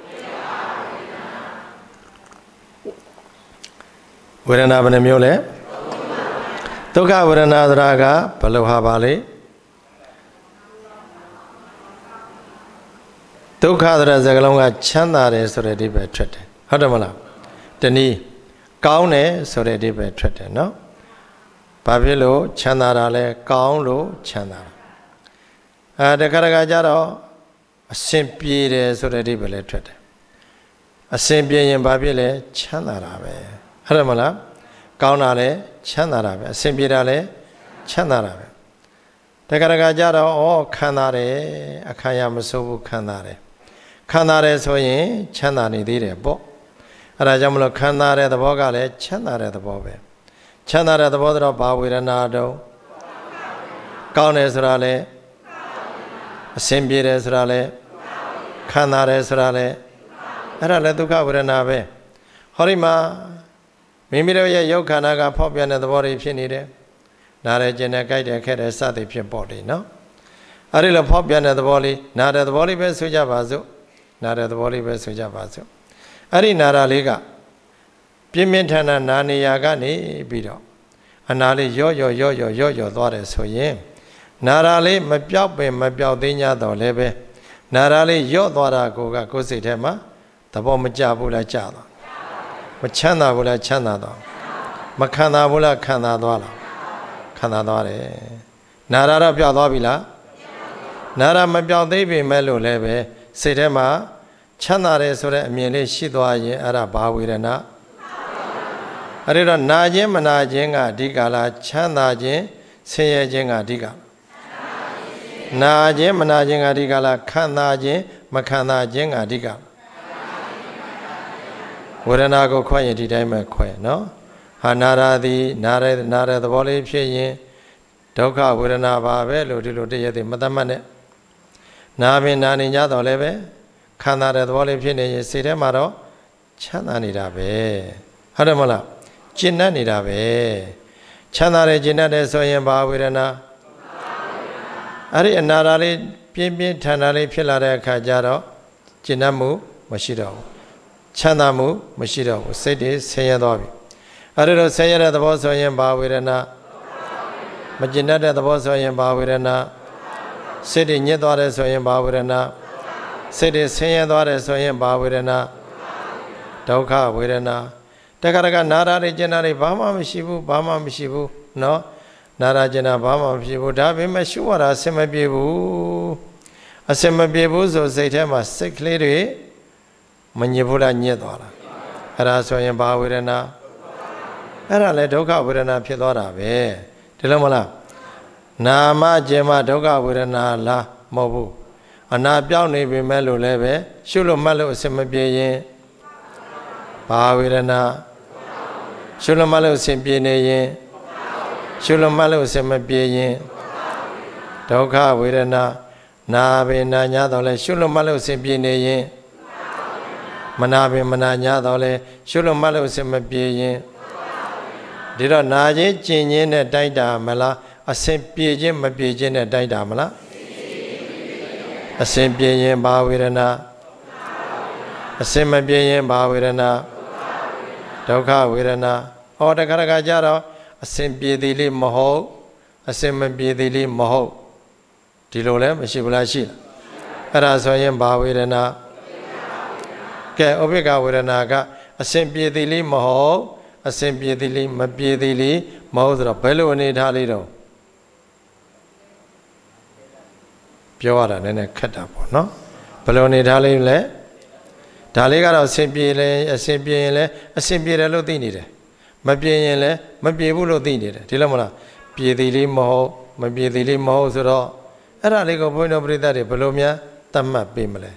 ဝေဒနာဘယ်နှမျိုးလဲဒုက္ခဝေဒနာဆိုတာကဘယ်လိုဟာပါလဲဒုက္ခဆိုတဲ့စကားလုံးကချမ်းသာတယ်ဆိုတဲ့အဓိပ္ပာယ်ထွက်တယ်ဟုတ်တယ်မလားတနည်းကောင်းတယ်ဆိုတဲ့အဓိပ္ပာယ်ထွက်တယ်နော်ဘာဖြစ်လို့ချမ်းသာတာလဲကောင်းလို့ချမ်းသာတာအဲတခါတခါကျတော့အစင်ပြေတယ်ဆိုတဲ့အဓိပ္ပာယ်လည်းထွက်တယ်အစင်ပြေရင်ဘာဖြစ်လဲချမ်းသာတာပဲဟုတ်တယ်မလားကောင်းတာလဲချမ်းသာတာပဲအစင်ပြေတာလဲချမ်းသာတာပဲတခါတခါကျတော့ဩခံစားတယ်အခါရမစိုးဘူးခံစားတယ်ခံစားတယ်ဆိုရင်ချမ်းသာနေသေးတယ်ပေါ့အဲဒါကြောင့်မလို့ခံစားတဲ့သဘောကလည်းချမ်းသာတဲ့သဘောပဲချမ်းသာတဲ့သဘောတော့ဘာဝေဒနာတော့ကောင်းတယ်ဆိုတာလဲအစင်ပြေတယ်ဆိုတာလဲခံစားတယ်ဆိုတာလဲအဲ့ဒါလည်းဒုက္ခဝေဒနာပဲဟောဒီမှာမိမိတို့ရဲ့ယုတ်ခန္ဓာကဖောက်ပြန်တဲ့သဘောတွေဖြစ်နေတယ်နားရကျင်တဲ့ကြိုက်တဲ့ခက်တဲ့စသည်ဖြစ်ပေါ်တယ်နော်အဲ့ဒီလိုဖောက်ပြန်တဲ့သဘောလေးနားတဲ့သဘောလေးပဲဆိုကြပါစို့နားတဲ့သဘောလေးပဲဆိုကြပါစို့အဲ့ဒီနားတာလေးကပြင်းပြင်းထန်ထန်နာနေရာကနေပြီးတော့အနာလေးရော့ရော့ရော့ရော့ရော့ရော့သွားတယ်ဆိုရင်နာတာလေးမပြောက်ပင်မပြောက်သေး냐တော့လည်းပဲနာတာလေးရော့သွားတာကိုကကိုယ်စိတ်ထဲမှာသဘောမကျဘူးလားကျသွားမချမ်းသာဘူးလားချမ်းသာသွားမခံသာဘူးလားခံသာသွားလားခံသာသွားတယ်နာတာတော့ပြောက်သွားပြီလားနာတာမပြောက်သေးပေမဲ့လို့လည်းပဲစိတ်ထဲမှာချမ်းသာတယ်ဆိုတဲ့အမြင်လေးရှိသွားရင်အဲ့ဒါဘာဝေဒနာအဲ့ဒီတော့နာခြင်းမနာခြင်းကအဓိကလားချမ်းသာခြင်းဆင်းရဲခြင်းကအဓိကနာခြင်းမနာခြင်းကအဓိကလားခံသာခြင်းမခံသာခြင်းကအဓိကဝေဒနာကိုခွဲရင်ဒီတိုင်းပဲခွဲနော်ဟာနာရသည်နာရနာရသဘောလေးဖြစ်ရင်ဒုက္ခဝေဒနာပါပဲလို့ဒီလိုတည့်ရသည်မတတ်မှတ်နဲ့နာပင်နာနေကြတော့လည်းပဲခံစားတဲ့သဘောလေးဖြစ်နေရင်စိတ်ထဲမှာတော့ချမ်းသာနေတာပဲဟုတ်တယ်မလားကျဉ်တ်နေတာပဲချမ်းသာတယ်ကျဉ်တ်တယ်ဆိုရင်ဘာဝေဒနာအဲ့ဒီအနာဓာလေးပြင်းပြင်းထန်ထန်လေးဖြစ်လာတဲ့အခါကျတော့ကျဉ်တ်မှုမရှိတော့ဘူးချမ်းသာမှုမရှိတော့ဘူးစိတ်တွေဆင်းရဲသွားပြီအဲ့ဒီတော့ဆင်းရဲတဲ့သဘောဆိုရင်ဘာဝေဒနာမကျဉ်တ်တဲ့သဘောဆိုရင်ဘာဝေဒနာစိတ်တွေညစ်သွားတယ်ဆိုရင်ဘာဝေဒနာစိတ်တွေဆင်းရဲသွားတယ်ဆိုရင်ဘာဝေဒနာဒုက္ခဝေဒနာတခါတခါနာရတွေကျင်နာတွေဘာမှမရှိဘူးဘာမှမရှိဘူးနော်နာရကျင်နာဘာမှမရှိဘူးဒါပေမဲ့ရှုရတာအစင်မပြေဘူးအစင်မပြေဘူးဆိုစိတ်ထဲမှာစိတ်ကလေးတွေမညစ်ဘူးလားညစ်သွားလားအဲ့ဒါဆိုရင်ဘာဝေဒနာအဲ့ဒါလည်းဒုက္ခဝေဒနာဖြစ်သွားတာပဲဒီလိုမလားနာမကျင်မဒုက္ခဝေဒနာလားမဟုတ်ဘူးအနာပြောင်းနေပြီမဲ့လို့လည်းပဲရှုလို့မှတ်လို့အစင်မပြေရင်ဘာဝေဒနာရှုလို့မှတ်လို့အစင်ပြေနေရင်ရှုလို့မှတ်လို့အစင်မပြေရင်ဒုက္ခဝေဒနာနာပင်နာညာတော့လဲရှုလို့မှတ်လို့အစင်ပြေနေရင်မနာပင်မနာညာတော့လဲရှုလို့မှတ်လို့အစင်မပြေရင်ဒီတော့နာခြင်းကျင်ခြင်းနဲ့တိုက်တာမလားအစင်ပြေခြင်းမပြေခြင်းနဲ့တိုက်တာမလားအစင်ပြေရင်ဘာဝေဒနာအစင်မပြေရင်ဘာဝေဒနာဒဒုက္ခဝေဒနာဟောတခါတခါကြတော့အစဉ်ပြေသည်လေးမဟုတ်အစဉ်မပြေသည်လေးမဟုတ်ဒီလိုလည်းမရှိဘူးလားရှိလားအဲ့ဒါဆိုရင်ဘာဝေဒနာကဲဥပိ္ပခဝေဒနာကအစဉ်ပြေသည်လေးမဟုတ်အစဉ်ပြေသည်လေးမပြေသည်လေးမဟုတ်ဆိုတော့ဘယ်လိုအနေထားလေးတော့ပြောရတာနည်းနည်းခက်တာပေါ့နော်ဘယ်လိုအနေထားလေးလဲဒါလေးကတော့အစဉ်ပြေလဲအစဉ်ပြေရင်လဲအစဉ်ပြေတယ်လို့သိနေတယ်မပြေရင်လဲမပြေဘူးလို့သိနေတယ်ဒီလိုမလားပြေသည်လေးမဟုတ်မပြေသည်လေးမဟုတ်ဆိုတော့အဲ့ဒါလေးကိုဘုန်းတော်ပရိသတ်တွေဘယ်လိုများသတ်မှတ်ပေးမလဲ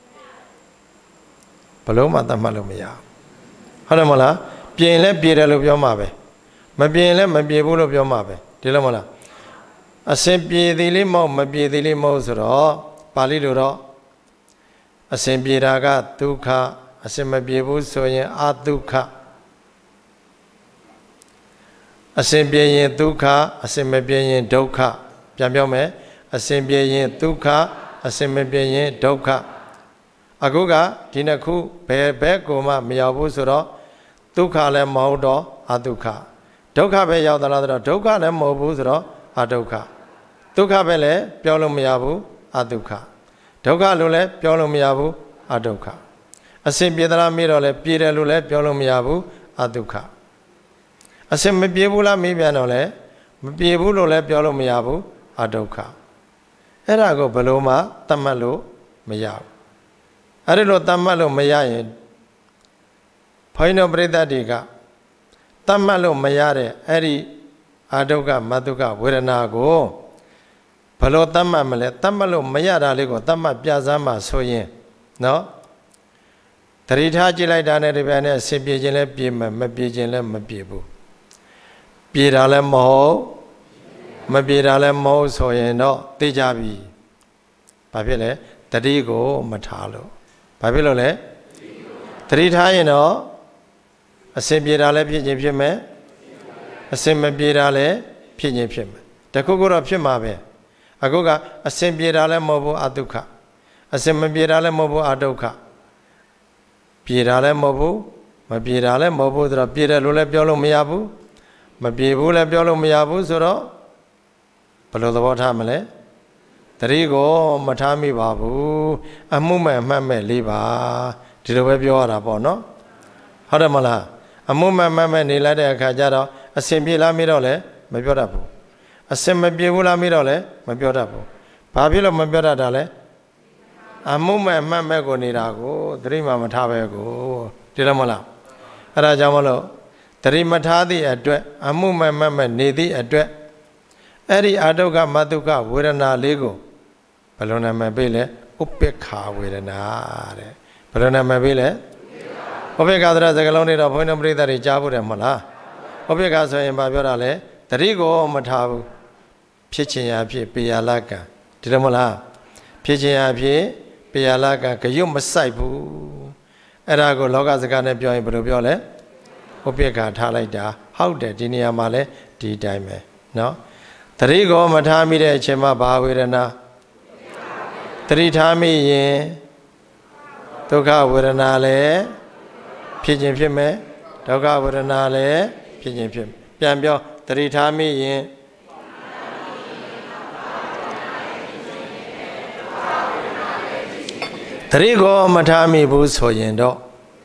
ဘယ်လိုမှသတ်မှတ်လို့မရဘူးဟုတ်တယ်မလားပြေရင်လဲပြေတယ်လို့ပြောမှာပဲမပြေရင်လဲမပြေဘူးလို့ပြောမှာပဲဒီလိုမလားအစဉ်ပြေသည်လေးမဟုတ်မပြေသည်လေးမဟုတ်ဆိုတော့ပါဠိလိုတော့အစဉ်ပြေတာကဒုက္ခအစဉ်မပြေဘူးဆိုရင်အဒုက္ခအစဉ်ပြေရင်ဒုက္ခအစဉ်မပြေရင်ဒုက္ခပြန်ပြောမယ်အစဉ်ပြေရင်ဒုက္ခအစဉ်မပြေရင်ဒုက္ခအခုကဒီနှစ်ခုဘယ်ဘက်ကိုမှမရောက်ဘူးဆိုတော့ဒုက္ခလည်းမဟုတ်တော့အဒုက္ခဒုက္ခပဲရောက်သလားဆိုတော့ဒုက္ခလည်းမဟုတ်ဘူးဆိုတော့အဒုက္ခဒုက္ခပဲလည်းပြောလို့မရဘူးအဒုက္ခဒုက္ခလို့လည်းပြောလို့မရဘူးအဒုက္ခအစဉ်ပြေသလားမေးတော့လည်းပြေတယ်လို့လည်းပြောလို့မရဘူးအဒုက္ခအစဉ်မပြေဘူးလားမေးပြန်တော့လည်းမပြေဘူးလို့လည်းပြောလို့မရဘူးအဒုက္ခအဲ့ဒါကိုဘယ်လိုမှသတ်မှတ်လို့မရဘူးအဲ့ဒီလိုသတ်မှတ်လို့မရရင်ဘုန်းတော်ပရိသတ်တွေကသတ်မှတ်လို့မရတဲ့အဲ့ဒီအဒုက္ခမဒုက္ခဝေဒနာကိုဘယ်လိုသတ်မှတ်မလဲသတ်မှတ်လို့မရတာလေးကိုသတ်မှတ်ပြစမ်းမှဆိုရင်နော်တတိထားကြည့်လိုက်တာနဲ့ဒီပြန်နဲ့အစဉ်ပြေခြင်းလဲပြေမယ်မပြေခြင်းလဲမပြေဘူးပြေတာလည်းမဟုတ်မပြေတာလည်းမဟုတ်ဆိုရင်တော့သိကြပြီဘာဖြစ်လဲတတိကိုမထားလို့ဘာဖြစ်လို့လဲတတိထားရင်တော့အစဉ်ပြေတာလည်းဖြစ်ခြင်းဖြစ်မယ်အစဉ်မပြေတာလည်းဖြစ်ခြင်းဖြစ်မယ်တခုခုတော့ဖြစ်မှာပဲအခုကအစဉ်ပြေတာလည်းမဟုတ်ဘူးအဒုက္ခအစဉ်မပြေတာလည်းမဟုတ်ဘူးအဒုက္ခပြေတာလည်းမဟုတ်ဘူးမပြေတာလည်းမဟုတ်ဘူးဆိုတော့ပြေတယ်လို့လည်းပြောလို့မရဘူးမပြေဘူးလည်းပြောလို့မရဘူးဆိုတော့ဘယ်လိုသဘောထားမလဲတတိကိုမထားမိပါဘူးအမှုမဲ့အမှတ်မဲ့လေးပါဒီလိုပဲပြောရတာပေါ့နော်ဟုတ်တယ်မလားအမှုမဲ့အမှတ်မဲ့နေလိုက်တဲ့အခါကျတော့အစဉ်ပြေလားမေးတော့လည်းမပြောတတ်ဘူးအစဉ်မပြေဘူးလားမေးတော့လည်းမပြောတတ်ဘူးဘာဖြစ်လို့မပြောတတ်တာလဲအမှုမဲ့အမှတ်မဲ့ကိုနေတာကိုတတိမှမထားပဲကိုဒီလိုမလားအဲ့ဒါကြောင့်မလို့တတိမထားသည့်အတွက်အမှုမဲ့အမှတ်မဲ့နေသည့်အတွက်အဲ့ဒီအဒုက္ခမဒုက္ခဝေဒနာလေးကိုဘယ်လိုနာမည်ပေးလဲဥပိ္ပခဝေဒနာတဲ့ဘယ်လိုနာမည်ပေးလဲဥပိ္ပခဆိုတဲ့စကားလုံးတွေတော့ဘုန်းတော်ပရိသတ်တွေကြားဖို့တယ်မဟုတ်လားဥပိ္ပခဆိုရင်ဘာပြောတာလဲတတိကိုမထားဘူးဖြစ်ခြင်းအဖြစ်ပေယလကံဒီလိုမဟုတ်လားဖြစ်ခြင်းအဖြစ်ပေယလကံဂယုမဆိုင်ဘူးအဲ့ဒါကိုလောကစကားနဲ့ပြောရင်ဘယ်လိုပြောလဲဥပိ္ပခထားလိုက်တာဟုတ်တယ်ဒီနေရာမှာလဲဒီအတိုင်းပဲနော်တတိကိုမထားမိတဲ့အချိန်မှာဘာဝေဒနာတတိထားမိရင်ဒုက္ခဝေဒနာလည်းဖြစ်ခြင်းဖြစ်မယ်ဒုက္ခဝေဒနာလည်းဖြစ်ခြင်းဖြစ်ပြန်ပြောတတိထားမိရင်တတိကိုမထားမိဘူးဆိုရင်တော့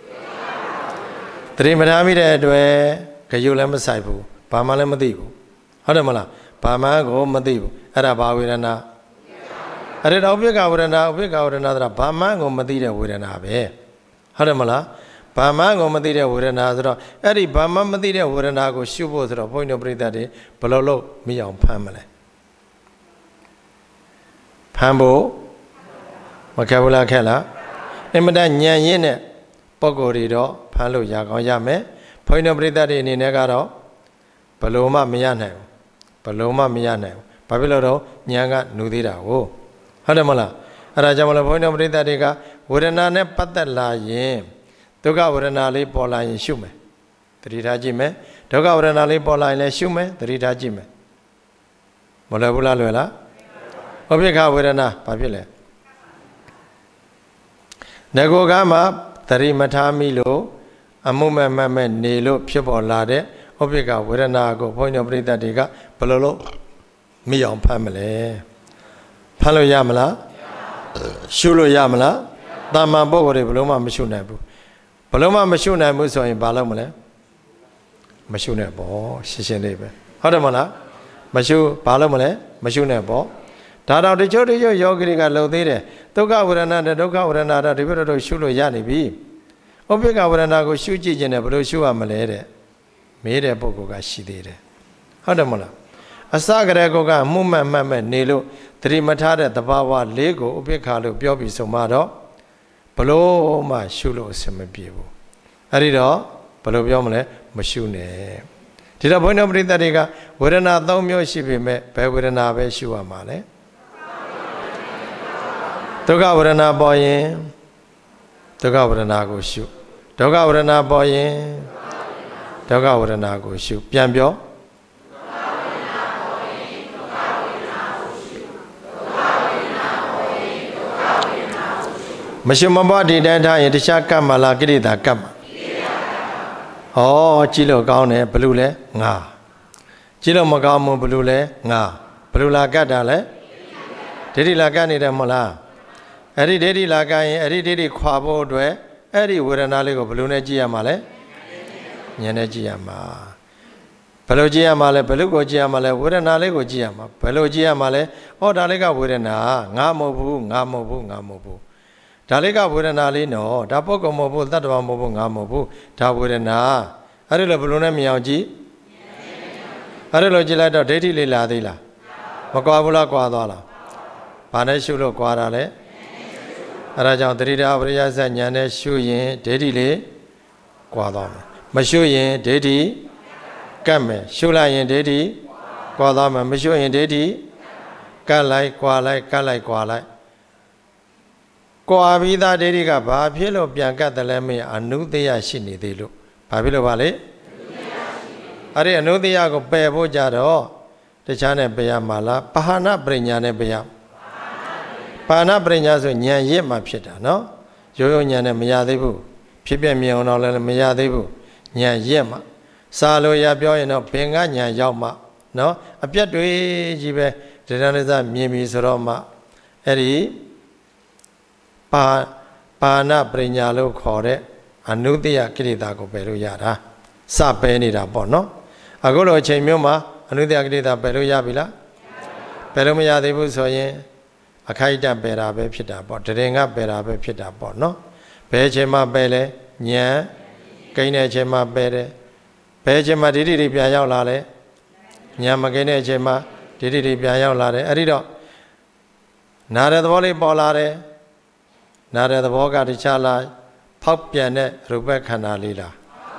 တတိမထားမိတဲ့အတွက်ဂယုလည်းမဆိုင်ဘူးဘာမှလည်းမသိဘူးဟုတ်တယ်မလားဘာမှကိုမသိဘူးအဲ့ဒါဘာဝေဒနာအဲ့ဒါဥပိ္ပခဝေဒနာဥပိ္ပခဝေဒနာဆိုတာဘာမှကိုမသိတဲ့ဝေဒနာပဲဟုတ်တယ်မလားဘာမှကိုမသိတဲ့ဝေဒနာဆိုတော့အဲ့ဒီဘာမှမသိတဲ့ဝေဒနာကိုရှုဖို့ဆိုတော့ဘုန်းတော်ပရိသတ်တွေဘယ်လိုလုပ်မိအောင်ဖမ်းမလဲဖမ်းဖို့မခက်ဘူးလားခက်လားအင်မတန်ညံရင်းတဲ့ပုံကိုယ်တွေတော့ဖမ်းလို့ရကောင်းရမယ်ဘုန်းတော်ပရိသတ်တွေအနေနဲ့ကတော့ဘယ်လိုမှမရနိုင်ဘူးဘယ်လိုမှမရနိုင်ဘူးဘာဖြစ်လို့တော့ဉာဏ်ကနှူသေးတာကိုဟုတ်တယ်မလားအဲ့ဒါကြောင့်မလို့ဘုန်းတော်ပရိသတ်တွေကဝေဒနာနဲ့ပတ်သက်လာရင်ဒုက္ခဝေဒနာလေးပေါ်လာရင်ရှုမယ်သတိထားကြည့်မယ်ဒုက္ခဝေဒနာလေးပေါ်လာရင်လည်းရှုမယ်သတိထားကြည့်မယ်မလွယ်ဘူးလားလွယ်လားဥပိ္ပခဝေဒနာဘာဖြစ်လဲငကိုကမှသတိမထားမိလို့အမှုမဲ့မဲ့မဲ့နေလို့ဖြစ်ပေါ်လာတဲ့ဥပိ္ပခဝေဒနာကိုဘုန်းကြီးတို့ပရိသတ်တွေကဘယ်လိုလုပ်မိအောင်ဖတ်မလဲဖတ်လို့ရမလားရှုလို့ရမလားတာမန်ပုဂ္ဂိုလ်တွေဘယ်လိုမှမရှုနိုင်ဘူးဘယ်လိုမှမရှုနိုင်ဘူးဆိုရင်ဘာလုပ်မလဲမရှုနဲ့ပေါ့ရှင်းရှင်းလေးပဲဟုတ်တယ်မလားမရှုဘာလုပ်မလဲမရှုနဲ့ပေါ့ဒါတော့တချို့တချို့ယောဂီတွေကလုံသေးတယ်ဒုက္ခဝေဒနာနဲ့ဒုက္ခဝေဒနာတော့ဒီဘက်တော့ရှုလို့ရနေပြီဥပိ္ပခဝေဒနာကိုရှုကြည့်ခြင်းနဲ့ဘယ်လိုရှုရမလဲတဲ့မေးတဲ့ပုဂ္ဂိုလ်ကရှိသေးတယ်ဟုတ်တယ်မလားအစကတည်းကကအမှုမဲ့မှတ်မဲ့နေလို့သတိမထားတဲ့သဘာဝလေးကိုဥပိ္ပခလို့ပြောပြီးဆိုမှတော့ဘလို့မှရှုလို့အဆင်မပြေဘူးအဲ့ဒီတော့ဘယ်လိုပြောမလဲမရှုနဲ့ဒီတော့ဘုန်းတော်ပရိသတ်တွေကဝေဒနာသုံးမျိုးရှိပေမဲ့ဘယ်ဝေဒနာပဲရှုရမှာလဲဒုက္ခဝေဒနာပေါ်ရင်ဒုက္ခဝေဒနာကိုရှုဒုက္ခဝေဒနာပေါ်ရင်ဒုက္ခဝေဒနာကိုရှုပြန်ပြောမရှုမပေါ်ဒီတိုင်းထားရင်တခြားကပ်မလားကိလေသာကပ်မှာဩကြည့်လို့ကောင်းတယ်ဘလူလဲငါကြည့်လို့မကောင်းဘူးဘလူလဲငါဘလူလာကတ်တာလဲဒိဋ္ဌိလာကတ်နေတယ်မဟုတ်လားအဲ့ဒီဒိဋ္ဌိလာကတ်ရင်အဲ့ဒီဒိဋ္ဌိခွာဖို့အတွက်အဲ့ဒီဝေဒနာလေးကိုဘလူနဲ့ကြည့်ရမှာလဲဉာဏ်နဲ့ကြည့်ရမှာဘယ်လိုကြည့်ရမှာလဲဘယ်လိုကိုကြည့်ရမှာလဲဝေဒနာလေးကိုကြည့်ရမှာဘယ်လိုကြည့်ရမှာလဲဩဒါလေးကဝေဒနာငါမဟုတ်ဘူးငါမဟုတ်ဘူးငါမဟုတ်ဘူးဒါလေးကဝေဒနာလေးနော်ဒါပုဂ္ဂိုလ်မဟုတ်ဘူးတတ္တဝါမဟုတ်ဘူးငါမဟုတ်ဘူးဒါဝေဒနာအဲ့ဒီလိုဘယ်လိုနဲ့မြင်အောင်ကြည့်အဲ့ဒီလိုကြည့်လိုက်တော့ဒိဋ္ဌိလေးလာသေးလားမကွာဘူးလားကွာသွားလားဘာနဲ့ရှုလို့ကွာတာလဲအဲ့ဒါကြောင့်တတိယပရိယဇ္ဇဉာဏ်နဲ့ရှုရင်ဒိဋ္ဌိလေးကွာသွားမယ်မရှုရင်ဒိဋ္ဌိကတ်မယ်ရှုလိုက်ရင်ဒိဋ္ဌိကွာသွားမယ်မရှုရင်ဒိဋ္ဌိကတ်လိုက်ကွာလိုက်ကတ်လိုက်ကွာလိုက်ကွာပြီးသားဒိဋ္ဌိကဘာဖြစ်လို့ပြန်ကတ်တယ်လဲမေးအနုတ္တယရှိနေသေးလို့ဘာဖြစ်လို့ပါလဲအဲ့ဒီအနုတ္တယကိုပယ်ဖို့ကြတော့တခြားနဲ့ပယ်ရမှာလားပါဟနာပရိညာနဲ့ပယ်ရပါဟနာပရိညာဆိုဉာဏ်ရစ်မှဖြစ်တာနော်ရိုးရိုးဉာဏ်နဲ့မရသေးဘူးဖြစ်ပြမြင်အောင်တော့လည်းမရသေးဘူးဉာဏ်ရစ်မှစာလို့ရပြောရင်တော့ဘင်္ဂဉာဏ်ရောက်မှနော်အပြတ်တွေကြီးပဲဒိဋ္ဌိနစမြင်ပြီဆိုတော့မှအဲ့ဒီပါပါဏပရိညာလို့ခေါ်တဲ့အနုတ္တယကိလေသာကိုပယ်လို့ရတာစပယ်နေတာပေါ့နော်အခုလိုအချိန်မျိုးမှာအနုတ္တယကိလေသာပယ်လို့ရပြီလားပယ်လို့မရသေးဘူးဆိုရင်အခိုက်အတန့်ပယ်တာပဲဖြစ်တာပေါ့တရင်ကပယ်တာပဲဖြစ်တာပေါ့နော်ဘယ်အချိန်မှပယ်လဲဉာဏ်ကိန်းတဲ့အချိန်မှပယ်တယ်ဘယ်အချိန်မှဒိဋ္ဌိတွေပြန်ရောက်လာလဲဉာဏ်မကိန်းတဲ့အချိန်မှဒိဋ္ဌိတွေပြန်ရောက်လာတယ်အဲ့ဒီတော့နာတဲ့သဘောလေးပေါ်လာတယ်နာတဲ့သဘောကတခြားလားဖောက်ပြန်တဲ့ရူပခန္ဓာလေးလား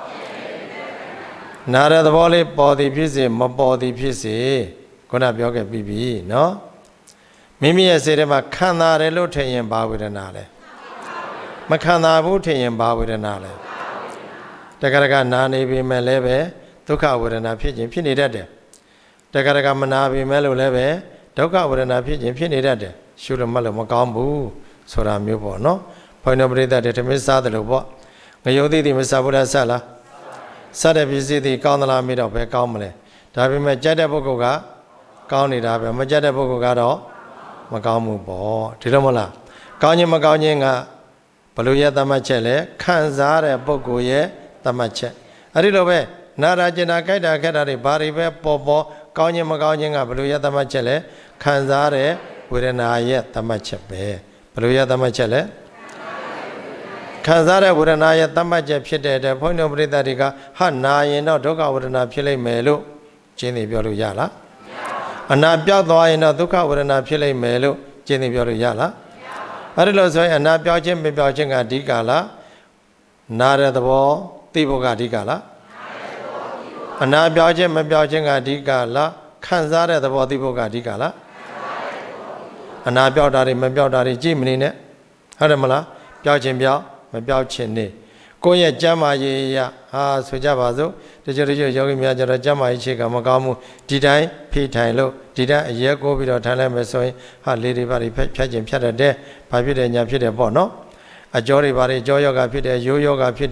နာတဲ့သဘောလေးပေါ်သည်ဖြစ်စေမပေါ်သည်ဖြစ်စေခုနပြောခဲ့ပြီးပြီနော်မိမိရဲ့စိတ်ထဲမှာခံစားတယ်လို့ထင်ရင်ဘာဝေဒနာလဲမခံစားဘူးထင်ရင်ဘာဝေဒနာလဲတက္ကရကနာနေပြီမဲ့လည်းပဲဒုက္ခဝေဒနာဖြစ်ခြင်းဖြစ်နေတတ်တယ်တက္ကရကမနာပြီမဲ့လို့လည်းပဲဒုက္ခဝေဒနာဖြစ်ခြင်းဖြစ်နေတတ်တယ်ရှုလို့မှလို့မကောင်းဘူးဆိုတာမျိုးပေါ့နော်ဘုန်းတော်ပရိသတ်တွေထမင်းစားတယ်လို့ပေါ့ငရုတ်သီးတွေမစားဘူးလားစားလားစားတဲ့ပစ္စည်းတွေကောင်းသလားမေးတော့ပဲကောင်းမလဲဒါပေမဲ့ကြက်တဲ့ပုဂ္ဂိုလ်ကကောင်းနေတာပဲမကြက်တဲ့ပုဂ္ဂိုလ်ကတော့မကောင်းဘူးပေါ့ဒီလိုမလားကောင်းခြင်းမကောင်းခြင်းကဘလို့ရဲ့သတ်မှတ်ချက်လဲခံစားတဲ့ပုဂ္ဂိုလ်ရဲ့သတ်မှတ်ချက်အဲ့ဒီလိုပဲနာရာကျင်နာကြိုက်တာခက်တာတွေဘာတွေပဲပေါ်ပေါ်ကောင်းခြင်းမကောင်းခြင်းကဘလို့ရဲ့သတ်မှတ်ချက်လဲခံစားတဲ့ဝေဒနာရဲ့သတ်မှတ်ချက်ပဲဘလို့ရဲ့သတ်မှတ်ချက်လဲခံစားတဲ့ဝေဒနာရဲ့သတ်မှတ်ချက်ဖြစ်တဲ့အတွက်ဘုန်းတော်ပရိသတ်တွေကဟာနာရင်တော့ဒုက္ခဝေဒနာဖြစ်လိမ့်မယ်လို့ကျင်းနေပြောလို့ရလားအနာပြောက်သွားရင်တော့ဒုက္ခဝေဒနာဖြစ်လိမ့်မယ်လို့ကျင်းနေပြောလို့ရလားအဲ့ဒီလိုဆိုရင်အနာပြောက်ခြင်းမပြောက်ခြင်းကအဓိကလားနာတဲ့သဘောသိဖို့ကအဓိကလားအနာပြောက်ခြင်းမပြောက်ခြင်းကအဓိကလားခံစားတဲ့သဘောသိဖို့ကအဓိကလားအနာပြောက်တာတွေမပြောက်တာတွေကြည့်မနေနဲ့ဟုတ်တယ်မလားပြောက်ခြင်းပြောက်မပြောက်ခြင်းနေကိုယ့်ရဲ့ကျမ်းမာရေးရဟာဆိုကြပါစို့တချို့တချို့ယောဂီများကျတော့ကျမ်းမာရေးခြေကမကောင်းဘူးဒီတိုင်းဖိထိုင်လို့ဒီတိုင်းအရက်ကိုပြီးတော့ထိုင်လိုက်မယ်ဆိုရင်ဟာလေတွေပါတွေဖြတ်ခြင်းဖြတ်တတ်တယ်ဘာဖြစ်တယ်ညာဖြစ်တယ်ပေါ့နော်အကျော်တွေပါတွေအကျော်ယောဂဖြစ်တယ်ရိုးယောဂဖြစ်တယ်ဘ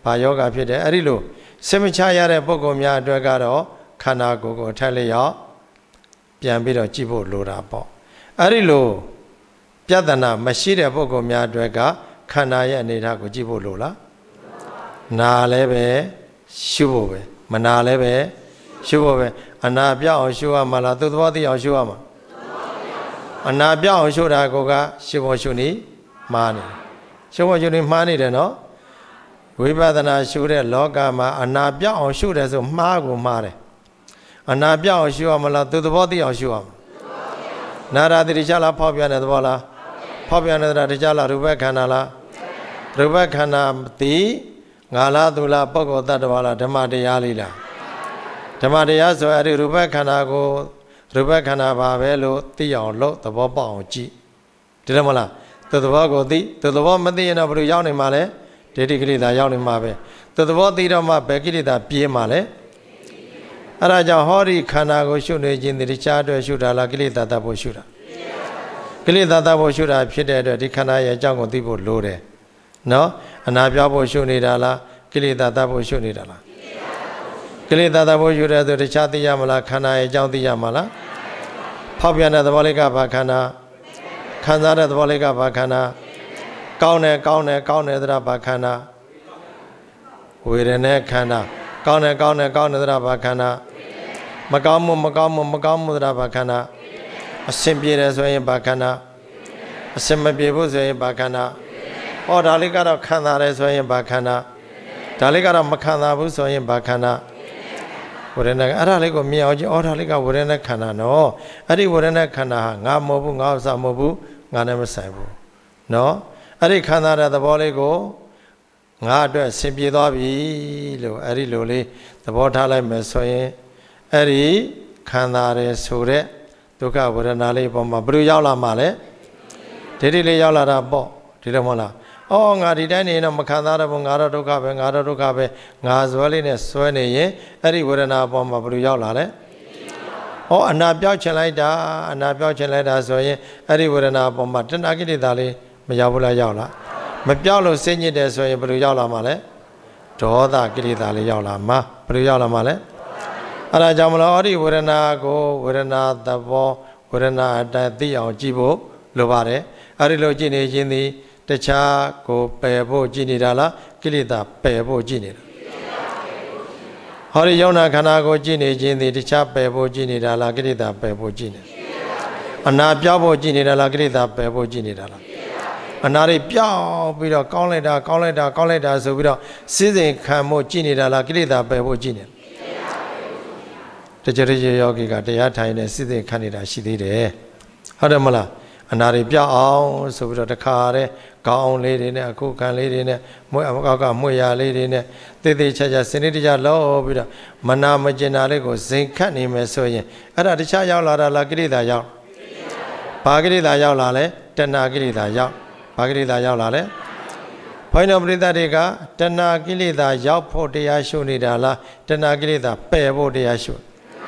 ဘာယောဂဖြစ်တယ်အဲ့ဒီလိုစိတ်မချရတဲ့ပုဂ္ဂိုလ်များအတွက်ကတော့ခန္ဓာကိုယ်ကိုထက်လျောက်ပြန်ပြီးတော့ကြည့်ဖို့လိုတာပေါ့အဲ့ဒီလိုပြဿနာမရှိတဲ့ပုဂ္ဂိုလ်များအတွက်ကခန္ဓာရဲ့အနေအထားကိုကြည့်ဖို့လိုလားနာလည်းပဲရှုဖို့ပဲမနာလည်းပဲရှုဖို့ပဲအနာပြောက်အောင်ရှုရမှာလားသူသဘောသိအောင်ရှုရမှာအနာပြောက်အောင်ရှုတာကိုကရှုဖို့ရှုနေမှားနေရှုဖို့ရှုနေမှားနေတယ်နော်ဝိပဿနာရှုတဲ့လောကမှာအနာပြောက်အောင်ရှုတယ်ဆိုမှားကိုမှားတယ်အနာပြောက်အောင်ရှုရမှာလားသူသဘောသိအောင်ရှုရမှာနာရာတိချလားဖောက်ပြန်တဲ့သဘောလားဖောက်ပြန်တဲ့တရားတရားလားရူပခန္ဓာလားရူပခန္ဓာတိငါလားသူလားပုဂ္ဂိုလ်တ attva လားဓမ္မတရားလေးလားဓမ္မတရားဆိုအဲ့ဒီရူပခန္ဓာကိုရူပခန္ဓာပါပဲလို့သိအောင်လို့သဘောပေါက်အောင်ကြည့်ဒီလိုမလားသူသဘောကိုသိသူသဘောမသိရင်တော့ဘယ်လိုရောက်နေမှာလဲဒိဋ္ဌိကိလေသာရောက်နေမှာပဲသူသဘောသိတော့မှဘယ်ကိလေသာပြေးမှာလဲအဲ့ဒါကြောင့်ဟောဒီခန္ဓာကိုရှုနေခြင်းတရားအတွက်ရှုတာလားကိလေသာတတ်ဖို့ရှုတာကိလေသာတတ်ဖို့ရှုတာဖြစ်တဲ့အတွက်ဒီခန္ဓာရဲ့အကြောင်းကိုသိဖို့လိုတယ်နော်အနာပြောက်ဖို့ရှုနေတာလားကိလေသာတတ်ဖို့ရှုနေတာလားကိလေသာတတ်ဖို့ရှုတယ်ဆိုတခြားသိရမလားခန္ဓာရဲ့အကြောင်းသိရမှာလားဖောက်ပြန်တဲ့သဘောလေးကဘာခန္ဓာခံစားတဲ့သဘောလေးကဘာခန္ဓာကောင်းတယ်ကောင်းတယ်ကောင်းတယ်သရဘာခန္ဓာဝေဒနာခန္ဓာကောင်းတယ်ကောင်းတယ်ကောင်းတယ်သရဘာခန္ဓာမကောင်းမှုမကောင်းမှုမကောင်းမှုသရဘာခန္ဓာအစင်ပြေတယ်ဆိုရင်ဘာခန္ဓာအစင်မပြေဘူးဆိုရင်ဘာခန္ဓာဟောဒါလေးကတော့ခံစားတယ်ဆိုရင်ဘာခန္ဓာဒါလေးကတော့မခံစားဘူးဆိုရင်ဘာခန္ဓာဝေဒနာအဲ့ဒါလေးကိုမြင်အောင်ကြည့်ဩဒါလေးကဝေဒနာခန္ဓာနော်အဲ့ဒီဝေဒနာခန္ဓာဟာငါမဟုတ်ဘူးငါဥစ္စာမဟုတ်ဘူးငါနဲ့မဆိုင်ဘူးနော်အဲ့ဒီခန္ဓာတဲ့သဘောလေးကိုငါအတွက်ဆင်ပြေသွားပြီလို့အဲ့ဒီလိုလေးသဘောထားလိုက်မယ်ဆိုရင်အဲ့ဒီခန္ဓာတဲ့ဆိုတဲ့ဒုက္ခဝေဒနာလေးပေါ်မှာဘယ်လိုရောက်လာမှလဲဒိဋ္ဌိလေးရောက်လာတာပေါ့ဒီလိုမဟုတ်လားအော်ငါဒီတိုင်းနေတော့မခံစားရဘူးငါတော့ဒုက္ခပဲငါတော့ဒုက္ခပဲငါဇွဲလေးနဲ့ဆွဲနေရင်အဲ့ဒီဝေဒနာပေါ်မှာဘယ်လိုရောက်လာလဲဟောအနာပြောက်ချင်လိုက်တာအနာပြောက်ချင်လိုက်တာဆိုရင်အဲ့ဒီဝေဒနာပေါ်မှာတဏှာကိလေသာလေးမရောက်ဘူးလားရောက်လားမပြောက်လို့စိတ်ညစ်တယ်ဆိုရင်ဘယ်လိုရောက်လာမှာလဲဒေါသကိလေသာလေးရောက်လာမှာဘယ်လိုရောက်လာမှာလဲအဲ့ဒါကြောင့်မလို့အဲ့ဒီဝေဒနာကိုဝေဒနာသဘောဝေဒနာအတိုင်းသိအောင်ကြည့်ဖို့လိုပါတယ်အဲ့ဒီလိုကြည့်နေခြင်းသည်တခြားကိုပယ်ဖို့ကြည့်နေတာလားကိလေသာပယ်ဖို့ကြည့်နေတာဟောဒီယုံနာခန္ဓာကိုကြည့်နေခြင်းသည်တခြားပယ်ဖို့ကြည့်နေတာလားကိလေသာပယ်ဖို့ကြည့်နေအနာပြောက်ဖို့ကြည့်နေတာလားကိလေသာပယ်ဖို့ကြည့်နေတာလားအနာတွေပြောက်ပြီးတော့ကောင်းလိုက်တာကောင်းလိုက်တာကောင်းလိုက်တာဆိုပြီးတော့စိစိမ်ခံဖို့ကြည့်နေတာလားကိလေသာပယ်ဖို့ကြည့်နေတကြရယောဂီကတရားထိုင်နေစိစိမ်ခံနေတာရှိသေးတယ်ဟုတ်တယ်မလားအနာတွေပြောက်အောင်ဆိုပြီးတော့တခါတည်းကောင်းလေးတွေနဲ့အခုခံလေးတွေနဲ့မွေးအကောက်ကမွေးရလေးတွေနဲ့တေးသေးချာချာစနစ်တကျလောက်ပြီးတော့မနာမကျင်တာလေးကိုဇိမ်ခတ်နေမယ်ဆိုရင်အဲ့ဒါတခြားရောက်လာတာလားကိလေသာရောက်ဘာကိလေသာရောက်လာလဲတဏှာကိလေသာရောက်ဘာကိလေသာရောက်လာလဲဘုန်းတော်ပရိသတ်တွေကတဏှာကိလေသာရောက်ဖို့တရားရှုနေတာလားတဏှာကိလေသာပယ်ဖို့တရားရှု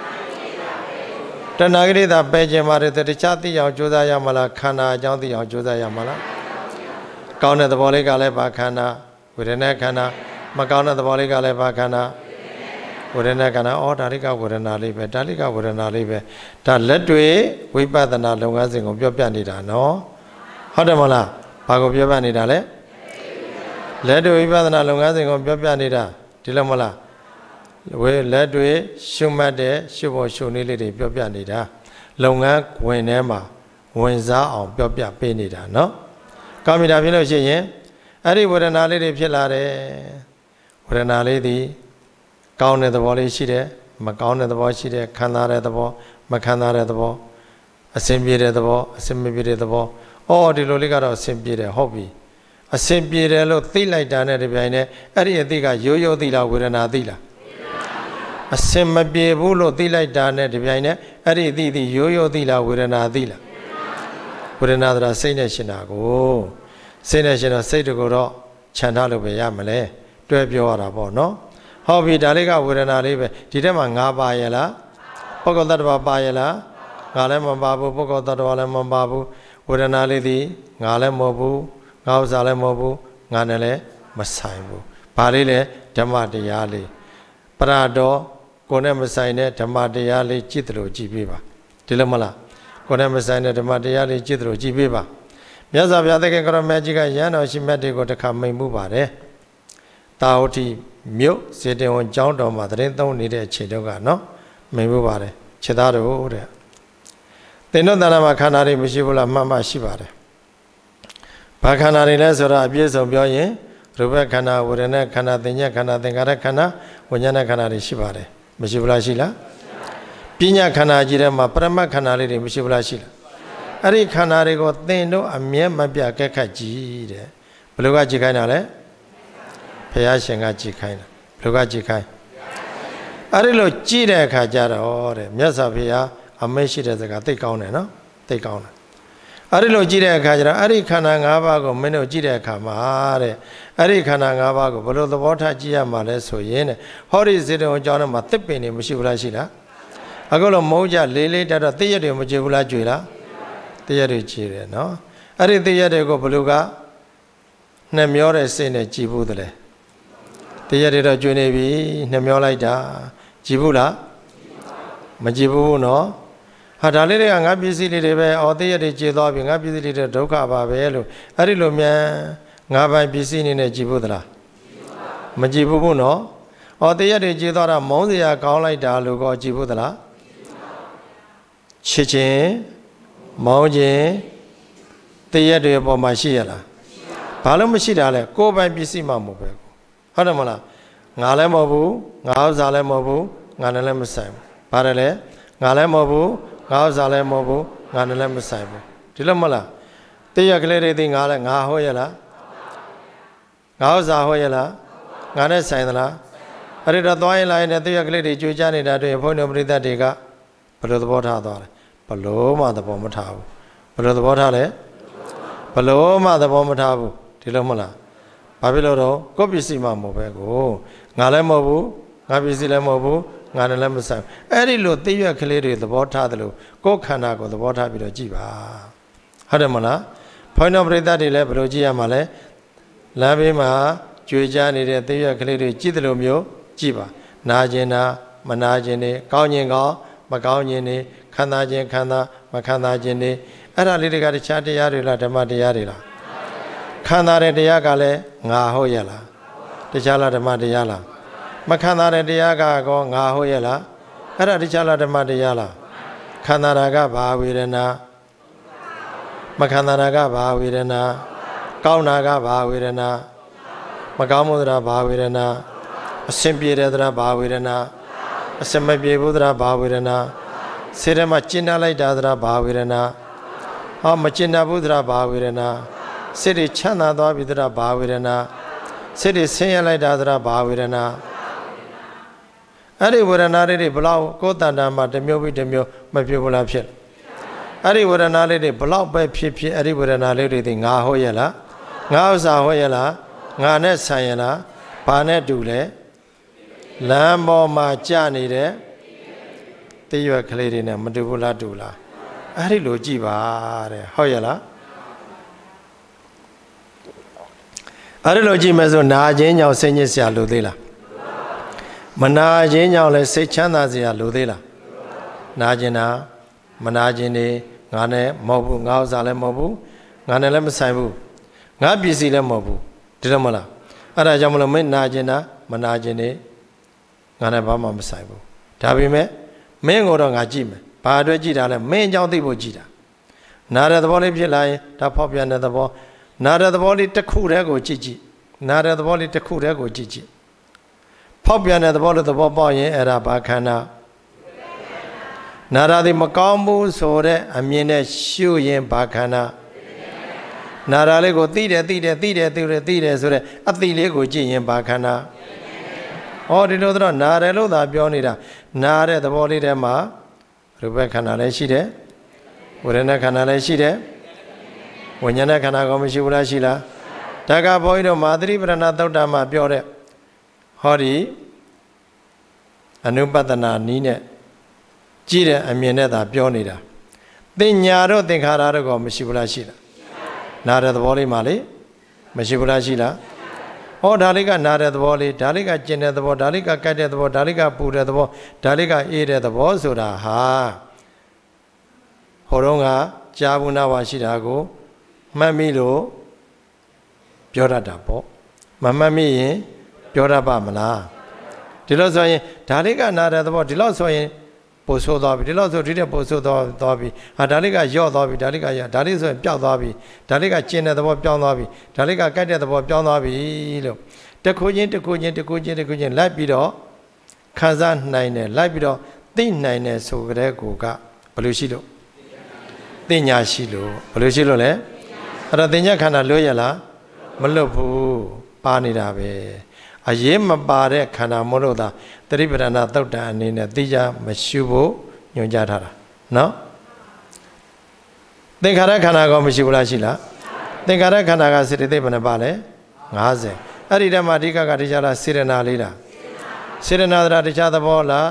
တဏှာကိလေသာပယ်ခြင်းမှာတခြားသိအောင်ကြိုးစားရမှာလားခန္ဓာအကြောင်းသိအောင်ကြိုးစားရမှာလားကောင်းတဲ့သဘောလေးကလည်းဘာခန္ဓာဝေဒနာခန္ဓာမကောင်းတဲ့သဘောလေးကလည်းဘာခန္ဓာဝေဒနာခန္ဓာအော်ဒါလေးကဝေဒနာလေးပဲဒါလေးကဝေဒနာလေးပဲဒါလက်တွေဝိပဿနာလုပ်ငန်းစဉ်ကိုပြောပြနေတာနော်ဟုတ်တယ်မလားဘာကိုပြောပြနေတာလဲလက်တွေဝိပဿနာလုပ်ငန်းစဉ်ကိုပြောပြနေတာဒီလိုမလားဝေလက်တွေရှုမှတ်တဲ့ရှုဖို့ရှုနည်းလေးတွေပြောပြနေတာလုပ်ငန်းဝင်ထဲမှာဝင်စားအောင်ပြောပြပေးနေတာနော်ကောင်းပြီဒါဖြစ်လို့ရှိရင်အဲ့ဒီဝေဒနာလေးတွေဖြစ်လာတယ်ဝေဒနာလေးသည်ကောင်းတဲ့သဘောလေးရှိတယ်မကောင်းတဲ့သဘောရှိတယ်ခံစားတဲ့သဘောမခံစားတဲ့သဘောအစင်ပြေတဲ့သဘောအစင်မပြေတဲ့သဘောအော်ဒီလိုလေးကတော့အစင်ပြေတယ်ဟုတ်ပြီအစင်ပြေတယ်လို့သိလိုက်တာနဲ့တပြိုင်နက်အဲ့ဒီအသိကရိုးရိုးသိလားဝေဒနာသိလားအစင်မပြေဘူးလို့သိလိုက်တာနဲ့တပြိုင်နက်အဲ့ဒီအသိသိရိုးရိုးသိလားဝေဒနာသိလားဝေဒနာဆိုတာစိတ်နဲ့ရှင်တာကိုစိတ်နဲ့ရှင်တော့စိတ်တကူတော့ခြံထားလို့ပဲရမလဲတွဲပြောရတာပေါ့နော်ဟောပြီဒါလေးကဝေဒနာလေးပဲဒီထဲမှာငါပါရဲ့လားပုဂ္ဂိုလ်တ attva ပါရဲ့လားငါလည်းမပါဘူးပုဂ္ဂိုလ်တ attva လည်းမပါဘူးဝေဒနာလေးသည်ငါလည်းမဟုတ်ဘူးငါဥစ္စာလည်းမဟုတ်ဘူးငါနဲ့လည်းမဆိုင်ဘူးဘဘာလေးလဲဓမ္မတရားလေးပရတော်ကိုယ်နဲ့မဆိုင်တဲ့ဓမ္မတရားလေးကြည့်တယ်လို့ကြည့်ပေးပါဒီလိုမလားကိုယ်နဲ့မဆိုင်တဲ့ဓမ္မတရားလေးကြည့်တယ်လို့ကြည့်ပေးပါမြတ်စွာဘုရားသခင်ကရမကြီးကရဟန်းတော်ရှိမြတ်တွေကိုတခါမိန်မှုပါတယ်တာဝတိမြို့စေတင်ဝန်ကျောင်းတော်မှာသတင်းသုံးနေတဲ့အချိန်တုန်းကနော်မိန်မှုပါတယ်ခြေသားတို့တဲ့သင်တို့တဏ္ဍာမှာခန္ဓာတွေမရှိဘူးလားမှန်မှရှိပါတယ်ဘာခန္ဓာတွေလဲဆိုတာအပြည့်စုံပြောရင်ရူပခန္ဓာဝေဒနာခန္ဓာသင်ညက်ခန္ဓာသင်္ခါရခန္ဓာဝိညာဏခန္ဓာတွေရှိပါတယ်မရှိဘူးလားရှိလားပညာခန္ဓာကြီးထဲမှာပရမတ်ခန္ဓာလေးတွေမရှိဘူးလားရှိလားအဲ့ဒီခန္ဓာတွေကိုသင်တို့အမြဲမပြကက်ခတ်ကြည့်တဲ့ဘယ်လိုကကြည့်ခိုင်းတာလဲဘုရားရှင်ကကြည့်ခိုင်းတာဘယ်လိုကကြည့်ခိုင်းအဲ့ဒီလိုကြည့်တဲ့အခါကျတော့တဲ့မြတ်စွာဘုရားအမိန့်ရှိတဲ့စကားသိကောင်းတယ်နော်သိကောင်းတယ်အဲ့ဒီလိုကြည့်တဲ့အခါကျတော့အဲ့ဒီခန္ဓာ၅ပါးကိုမင်းတို့ကြည့်တဲ့အခါမှာတဲ့အဲ့ဒီခန္ဓာ၅ပါးကိုဘယ်လိုသဘောထားကြည့်ရမှာလဲဆိုရင်တဲ့ဟောဒီစေတုံအကြောင်းထဲမှာသစ်ပင်တွေမရှိဘူးလားရှိလားအခုလိုမုန်းကြလေးလေးတက်တော့သိရက်တွေမကြည့်ဘူးလားကြွေလားသိရက်တွေကြည့်တယ်နော်အဲ့ဒီသိရက်တွေကိုဘယ်လိုကနှမျောတဲ့စိတ်နဲ့ကြည့်ဘူးတည်းသိရက်တွေတော့ကြွေနေပြီနှမျောလိုက်တာကြည့်ဘူးလားမကြည့်ဘူးနော်ဟာဒါလေးတွေကငါပစ္စည်းလေးတွေပဲအော်သိရက်တွေကျေသွားပြီငါပစ္စည်းလေးတွေဒုက္ခပါပဲလို့အဲ့ဒီလိုမြန်ငါပိုင်ပစ္စည်းနေနဲ့ကြည့်ဘူးသလားမကြည့်ဘူးဘူးနော်အော်သိရက်တွေကျေသွားတာမုန်းစရာကောင်းလိုက်တာလို့ကောကြည့်ဘူးသလားချစ်ချင်းမောင်းခြင်းသိရက်တွေအပေါ်မှာရှိရလားဘာလို့မရှိတာလဲကိုယ်ပိုင်ပစ္စည်းမှမဟုတ်ပဲဟုတ်တယ်မလားငါလည်းမဟုတ်ဘူးငါဥစ္စာလည်းမဟုတ်ဘူးငါနဲ့လည်းမဆိုင်ဘူးဘာတယ်လဲငါလည်းမဟုတ်ဘူးငါဥစ္စာလည်းမဟုတ်ဘူးငါနဲ့လည်းမဆိုင်ဘူးဒီလိုမလားသိရကလေးတွေသိငါလည်းငါဟုတ်ရလားငါဥစ္စာဟုတ်ရလားငါနဲ့ဆိုင်သလားအဲ့ဒီတော့သွားရင်လာရင်သိရကလေးတွေကြွေးကြနေတာတွေ့ဘုန်းတော်ပရိသတ်တွေကဘယ်လိုသဘောထားသွားလဲဘလို့မှသဘောမထားဘူးဘယ်လိုသဘောထားလဲဘလို့မှသဘောမထားဘူးဒီလိုမလားဘာဖြစ်လို့တော့ကိုယ်ပစ္စည်းမှမဟုတ်ပဲကိုငါလည်းမဟုတ်ဘူးငါပစ္စည်းလည်းမဟုတ်ဘူးငါနဲ့လည်းမဆိုင်အဲ့ဒီလိုသိရွက်ကလေးတွေသဘောထားတယ်လို့ကိုယ်ခန္ဓာကိုသဘောထားပြီးတော့ကြည့်ပါဟုတ်တယ်မလားဘုန်းတော်ပရိသတ်တွေလည်းဘယ်လိုကြည့်ရမှာလဲလမ်းဘေးမှာကြွေကြနေတဲ့သိရွက်ကလေးတွေကြည့်တယ်လို့မျိုးကြည့်ပါနာကျင်တာမနာကျင်နေကောင်းကျင်ကောင်းမကောင်းကျင်နေခန္ဓာကျင်ခန္ဓာမခန္ဓာကျင်နေအဲ့ဒါလေးတွေကတခြားတရားတွေလားဓမ္မတရားတွေလားခန္ဓာတဲ့တရားကလည်းငါဟုတ်ရလားတခြားလားဓမ္မတရားလားမခန္ဓာတဲ့တရားကကောငါဟုတ်ရလားအဲ့ဒါတခြားလားဓမ္မတရားလားခန္ဓာတာကဘာဝေဒနာမခန္ဓာတာကဘာဝေဒနာကောင်းတာကဘာဝေဒနာမကောင်းမှုသရာဘာဝေဒနာအစင်ပြေတဲ့သရာဘာဝေဒနာအစမပြေဘူးသရာဘာဝေဒနာစေတမှာကျင့်လိုက်တာသရာဘာဝေဒနာဟောမကျင့်ဘူးသရာဘာဝေဒနာစိတ်တွေချမ်းသာသွားပြီသရာဘာဝေဒနာစိတ်တွေဆင်းရဲလိုက်တာသရာဘာဝေဒနာအဲ့ဒီဝေဒနာလေးတွေဘလောက်ကိုယ်တဏ္ဍာမှာတစ်မျိုးပြီးတစ်မျိုးမဖြစ်ဘူးလားဖြစ်အဲ့ဒီဝေဒနာလေးတွေဘလောက်ပဲဖြစ်ဖြစ်အဲ့ဒီဝေဒနာလေးတွေသိငါဟုတ်ရဲ့လားငါဥစ္စာဟုတ်ရဲ့လားငါနဲ့ဆိုင်ရဲ့လားဘာနဲ့တူလဲလမ်းပေါ်မှာကြာနေတဲ့သိရွက်ကလေးတွေနဲ့မတူဘူးလားတူလားအဲ့ဒီလိုကြည့်ပါတဲ့ဟုတ်ရဲ့လားအဲ့ဒီလိုကြည့်မယ်ဆိုနာခြင်းကြောင့်စိတ်ညစ်စရာလိုသေးလားမနာခြင်းကြောင့်လည်းစိတ်ချမ်းသာစရာလိုသေးလားနာခြင်းတာမနာခြင်းနေငါနဲ့မဟုတ်ဘူးငါဥစ္စာလည်းမဟုတ်ဘူးငါနဲ့လည်းမဆိုင်ဘူးငါပစ္စည်းလည်းမဟုတ်ဘူးဒီလိုမလားအဲ့ဒါကြောင့်မလို့မင်းနာခြင်းတာမနာခြင်းနေငါနဲ့ဘာမှမဆိုင်ဘူးဒါပေမဲ့မင်းကိုတော့ငါကြည့်မယ်ဘာအတွက်ကြည့်တာလဲမင်းအကြောင်းသိဖို့ကြည့်တာနာတဲ့သဘောလေးဖြစ်လာရင်ဒါဖောက်ပြန်တဲ့သဘောနာတဲ့သဘောလေးတစ်ခုတည်းကိုကြည့်ကြည့်နာတဲ့သဘောလေးတစ်ခုတည်းကိုကြည့်ကြည့်ဖောက်ပြန်တဲ့သဘောလို့သဘောပေါက်ရင်အဲ့ဒါဘာခန္ဓာနာရသည်မကောင်းဘူးဆိုတဲ့အမြင်နဲ့ရှုရင်ဘာခန္ဓာနာရလေးကိုသိတယ်သိတယ်သိတယ်သိတယ်သိတယ်ဆိုတဲ့အသိလေးကိုကြည့်ရင်ဘာခန္ဓာဟောဒီလိုတော့နာတယ်လို့သာပြောနေတာနာတဲ့သဘောလေးထဲမှာရူပခန္ဓာလည်းရှိတယ်ဝေဒနာခန္ဓာလည်းရှိတယ်ဝိညာဏခန္ဓာကောမရှိဘူးလားရှိလားဒါကဘုန်းကြီးတို့မာသရိပရဏသုတ်တမှာပြောတဲ့ဟောဒီအနုပတနာနီးနဲ့ကြည့်တဲ့အမြင်နဲ့သာပြောနေတာသင်ညာတော့သင်္ခါရတော့ကောမရှိဘူးလားရှိလားနာတဲ့သဘောလေးမှလေမရှိဘူးလားရှိလားဩဒါလေးကနာတဲ့သဘောလေးဒါလေးကကျင်တဲ့သဘောဒါလေးကကတ်တဲ့သဘောဒါလေးကပူတဲ့သဘောဒါလေးကအေးတဲ့သဘောဆိုတာဟာဟောတော့ကကြာဘူးနာဝါရှိတာကိုမှတ်မိလို့ပြောတတ်တာပေါ့မမှတ်မိရင်ပြောတတ်ပါမလားဒီလိုဆိုရင်ဒါလေးကနာတဲ့သဘောဒီလောက်ဆိုရင်ပို့ဆိုးသွားပြီဒီလောက်ဆိုဒီတဲ့ပို့ဆိုးသွားသွားပြီဟာဒါလေးကယော့သွားပြီဒါလေးကရဒါလေးဆိုရင်ပျောက်သွားပြီဒါလေးကကျင်တဲ့သဘောပြောင်းသွားပြီဒါလေးကကတ်တဲ့သဘောပြောင်းသွားပြီလို့တခုချင်းတခုချင်းတခုချင်းတခုချင်းလိုက်ပြီးတော့ခံစားနိုင်တယ်လိုက်ပြီးတော့သိနိုင်တယ်ဆိုကြတဲ့ကိုကဘယ်လိုရှိလို့သိညာရှိလို့ဘယ်လိုရှိလို့လဲအဲ့တော့သိညာခန္ဓာလွတ်ရလားမလွတ်ဘူးပါနေတာပဲအရေးမပါတဲ့ခန္ဓာမို့လို့သာသတိပဋ္ဌာန်သုတ်တံအနေနဲ့သိကြမရှုဖို့ညွှန်ကြားထားတာနော်သင်္ခါရခန္ဓာကောမရှိဘူးလားရှိလားသင်္ခါရခန္ဓာကစေတသိက်ဘယ်နှပါလဲ၅၀အဲ့ဒီတည်းမှာအဓိကကတရားလားစေရနာလေးလားစေရနာတရားတရားသဘောလား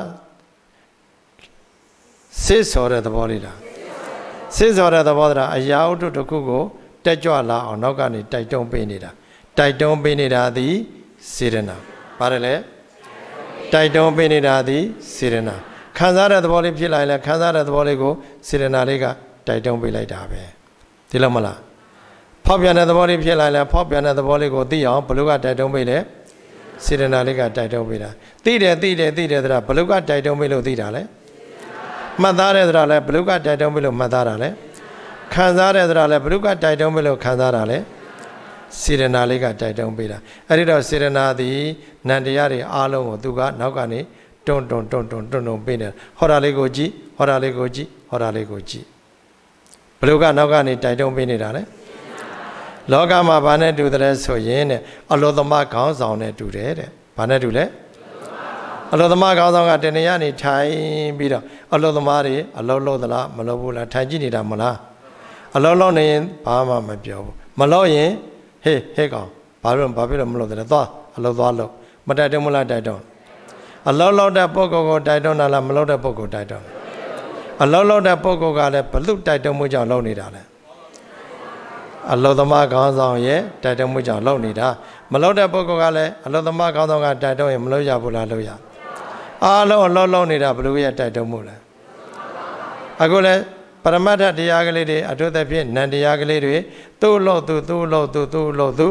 စေစောတဲ့သဘောလေးလားစေစောတဲ့သဘောတရားအရာဝတ္ထုတစ်ခုကိုတက်ကြွလာအောင်နောက်ကနေတိုက်တွန်းပေးနေတာတိုက်တွန်းပေးနေတာသည်စေရနာပါတယ်လေတိုက်တွန်းပေးနေတာသည်စေရနာခံစားတဲ့သဘောလေးဖြစ်လာရင်လည်းခံစားတဲ့သဘောလေးကိုစေရနာလေးကတိုက်တွန်းပေးလိုက်တာပဲဒီလိုမလားဖောက်ပြန်တဲ့သဘောလေးဖြစ်လာရင်လည်းဖောက်ပြန်တဲ့သဘောလေးကိုသိအောင်ဘလို့ကတိုက်တွန်းပေးလဲစေရနာလေးကတိုက်တွန်းပေးတာသိတယ်သိတယ်သိတယ်ဆိုတာဘလို့ကတိုက်တွန်းပေးလို့သိတာလဲမှတ်သားတဲ့ဆိုတာလဲဘလို့ကတိုက်တွန်းပေးလို့မှတ်သားတာလဲခံစားတဲ့ဆိုတာလဲဘလို့ကတိုက်တွန်းပေးလို့ခံစားတာလဲစေရနာလေးကတိုက်တွန်းပေးတာအဲ့ဒီတော့စေရနာသည်နန္တရားတွေအားလုံးကိုသူကနောက်ကနေတွန်းတွန်းတွန်းတွန်းတွန်းတွန်းပေးနေဟောတာလေးကိုကြည့်ဟောတာလေးကိုကြည့်ဟောတာလေးကိုကြည့်ဘလို့ကနောက်ကနေတိုက်တွန်းပေးနေတာလဲလောကမှာဘာနဲ့တူတယ်ဆိုရင်တဲ့အလောသမခေါင်းဆောင်နဲ့တူတယ်တဲ့ဘာနဲ့တူလဲအလောသမခေါင်းဆောင်ကတဏှာနေထိုင်ပြီးတော့အလောသမားတွေအလောလို့သလားမလို့ဘူးလားထိုင်ကြည့်နေတာမလားအလောလို့နေရင်ဘာမှမပြောဘူးမလို့ရင်ဟေးဟဲ့ကောင်ဘာလို့ဘာဖြစ်လို့မလို့တယ်သွားအလောသွားလို့မတိုက်တွန်းမလားတိုက်တွန်းအလောလို့တဲ့ပုဂ္ဂိုလ်ကိုတိုက်တွန်းတာလားမလို့တဲ့ပုဂ္ဂိုလ်တိုက်တွန်းအလောလို့တဲ့ပုဂ္ဂိုလ်ကလည်းဘလူတိုက်တွန်းမှုကြောင့်လုပ်နေတာလေအလောသမခေါင်းဆောင်ရဲ့တိုက်တွန်းမှုကြောင့်လုပ်နေတာမလို့တဲ့ပုဂ္ဂိုလ်ကလည်းအလောသမခေါင်းဆောင်ကတိုက်တွန်းရင်မလို့ရဘူးလားလို့ရအားလုံးအလောလုံးနေတာဘလူရဲ့တိုက်တွန်းမှုလဲအခုလဲပရမတ္ထတရားကလေးတွေအထုသဖြင့်နန္တရားကလေးတွေသူ့လို့သူသူ့လို့သူသူ့လို့သူ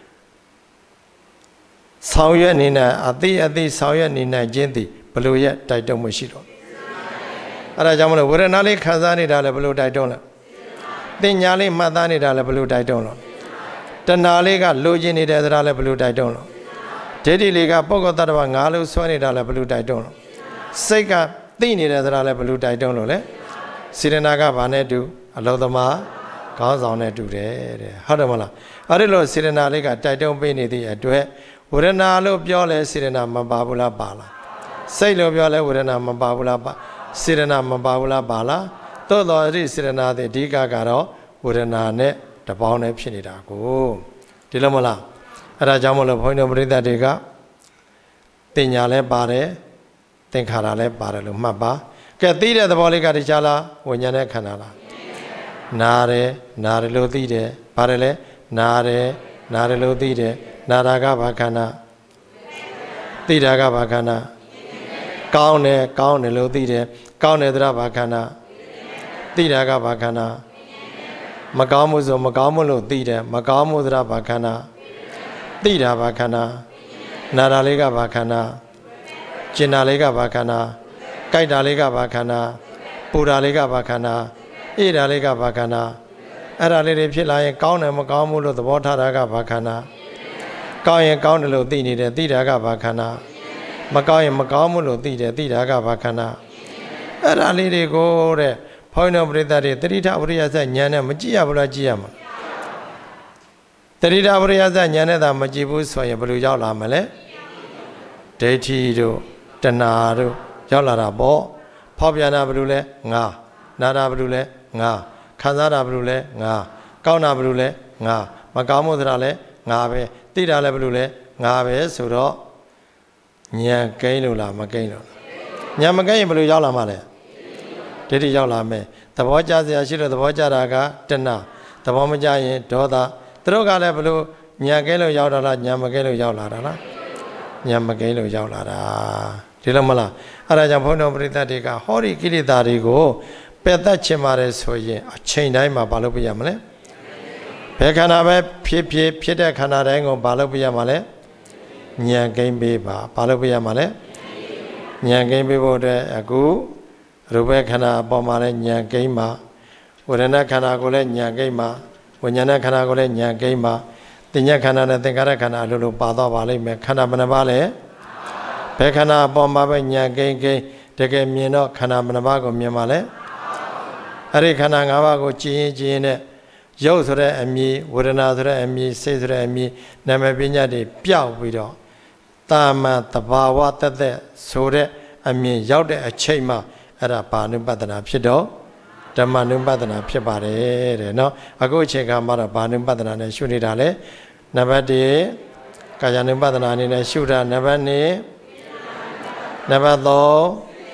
ဆောင်ရွက်နေတဲ့အသိအသိဆောင်ရွက်နေနိုင်ခြင်းသည်ဘလို့ရဲ့တိုက်တွန်းမှုရှိတော့အဲ့ဒါကြောင့်မလို့ဝေဒနာလေးခံစားနေတာလဲဘလို့တိုက်တွန်းလဲတင်ညာလေးမှတ်သားနေတာလဲဘလို့တိုက်တွန်းလို့တဏှာလေးကလိုချင်နေတဲ့သလားလဲဘလို့တိုက်တွန်းလို့ဒိဋ္ဌိလေးကပုဂ္ဂိုလ်တ attva ငါလို့ဆွဲနေတာလဲဘလို့တိုက်တွန်းလို့စိတ်ကသိနေတဲ့သလားလဲဘလို့တိုက်တွန်းလို့လဲစေရနာကဘာနဲ့တူအလောသမားခေါင်းဆောင်နဲ့တူတယ်တဲ့ဟုတ်တယ်မလားအဲ့ဒီလိုစေရနာလေးကတိုက်တွန်းပေးနေသည့်အတွက်ဝေဒနာလို့ပြောလဲစေရနာမပါဘူးလားပါလားစိတ်လို့ပြောလဲဝေဒနာမပါဘူးလားပါစေရနာမပါဘူးလားပါလားသို့တော်အဲ့ဒီစေရနာတဲ့အဓိကကတော့ဝေဒနာနဲ့တပေါင်းနဲ့ဖြစ်နေတာကိုဒီလိုမလားအဲ့ဒါကြောင့်မလို့ဘုန်းကြီးတို့ပရိသတ်တွေကတင်ညာလဲပါတယ်သင်္ခါရလဲပါတယ်လို့မှတ်ပါကဲသိတဲ့သဘောလေးကတခြားလားဝိညာဉ်နဲ့ခန္ဓာလားနားတယ်နားတယ်လို့သိတယ်ပါတယ်လဲနားတယ်နားတယ်လို့သိတယ်နာတာကဘာခန္ဓာသိတာကဘာခန္ဓာကောင်းတယ်ကောင်းတယ်လို့သိတယ်ကောင်းတယ်သရဘာခန္ဓာသိတာကဘာခန္ဓာမကောင်းမှုဆိုမကောင်းမှုလို့သိတယ်မကောင်းမှုသရဘာခန္ဓာသိတာဘာခန္ဓာနာတာလေးကဘာခန္ဓာကျင်တာလေးကဘာခန္ဓာကြိုက်တာလေးကဘာခန္ဓာပူတာလေးကဘာခန္ဓာအေးတာလေးကဘာခန္ဓာအဲ့ဒါလေးတွေဖြစ်လာရင်ကောင်းတယ်မကောင်းဘူးလို့သဘောထားတာကဘာခန္ဓာကောင်းရင်ကောင်းတယ်လို့သိနေတယ်သိတာကဘာခန္ဓာမကောင်းရင်မကောင်းဘူးလို့သိတယ်သိတာကဘာခန္ဓာအဲ့ဒါလေးတွေကိုတဲ့ဘုန်းတော်ပရိသတ်တွေတတိထဝရိယဇဉာဏ်နဲ့မကြည့်ရဘူးလားကြည့်ရမှာတတိထဝရိယဇဉာဏ်နဲ့သာမကြည့်ဘူးဆိုရင်ဘယ်လိုရောက်လာမလဲဒိဋ္ဌိတို့တဏှာတို့ရောက်လာတာပေါ့ဖောက်ပြန်တာဘယ်လိုလဲငါနာတာဘယ်လိုလဲငါခံစားတာဘယ်လိုလဲငါကောင်းတာဘယ်လိုလဲငါမကောင်းမှုသလားလဲငါပဲသိတာလဲဘယ်လိုလဲငါပဲဆိုတော့ဉာဏ်ကိန်းလို့လားမကိန်းလို့ဉာဏ်မကိန်းရင်ဘယ်လိုရောက်လာမှာလဲဒိဋ္ဌိရောက်လာမယ်သဘောကျစရာရှိလို့သဘောကျတာကတဏှာသဘောမကျရင်ဒေါသသူတို့ကလည်းဘယ်လိုညာကဲလို့ရောက်တာလားညာမကဲလို့ရောက်လာတာလားညာမကဲလို့ရောက်လာတာဒီလိုမလားအဲ့ဒါကြောင့်ဘုန်းတော်ပရိသတ်တွေကဟောဒီကိလေသာတွေကိုပယ်တတ်ချင်ပါတယ်ဆိုရင်အချိန်တိုင်းမှာဘာလုပ်ပြရမလဲဘယ်ခန္ဓာပဲဖြစ်ဖြစ်ဖြစ်တဲ့ခန္ဓာတိုင်းကိုဘာလုပ်ပြရမှာလဲဉာဏ်ကိန်းပေးပါဘာလုပ်ပြရမှာလဲဉာဏ်ကိန်းပေးဖို့အတွက်အခုရူပခန္ဓာအပေါ်မှာလည်းဉာဏ်ကိန်းပါဝေဒနာခန္ဓာကိုလည်းဉာဏ်ကိန်းပါဝိညာဏခန္ဓာကိုလည်းဉာဏ်ကိန်းပါသင်္ညခန္ဓာနဲ့သင်္ခါရခန္ဓာအလိုလိုပါတော့ပါလိမ့်မယ်ခန္ဓာဘယ်နှပါလဲဘယ်ခန္ဓာအပေါ်မှာပဲဉာဏ်ကိန်းကိန်းတကယ်မြင်တော့ခန္ဓာဘယ်နှပါကိုမြင်ပါလဲအဲ့ဒီခန္ဓာ၅ပါးကိုကြည်ရင်ကြည်ရင်နဲ့ရုပ်ဆိုတဲ့အမည်ဝေဒနာဆိုတဲ့အမည်စိတ်ဆိုတဲ့အမည်နာမည်ပညာတွေပျောက်ပြီးတော့တာမန်တဘာဝတသက်ဆိုတဲ့အမြင်ရောက်တဲ့အချိန်မှာအဲ့ဒါဘာနုပဒနာဖြစ်တော့ဓမ္မနုပဒနာဖြစ်ပါတယ်တဲ့နော်အခုအချိန်ကမှတော့ဘာနုပဒနာနဲ့ရှုနေတာလေနံပါတ်oneကာယနုပဒနာအနေနဲ့ရှုတာနံပါတ်twoနံပါတ်three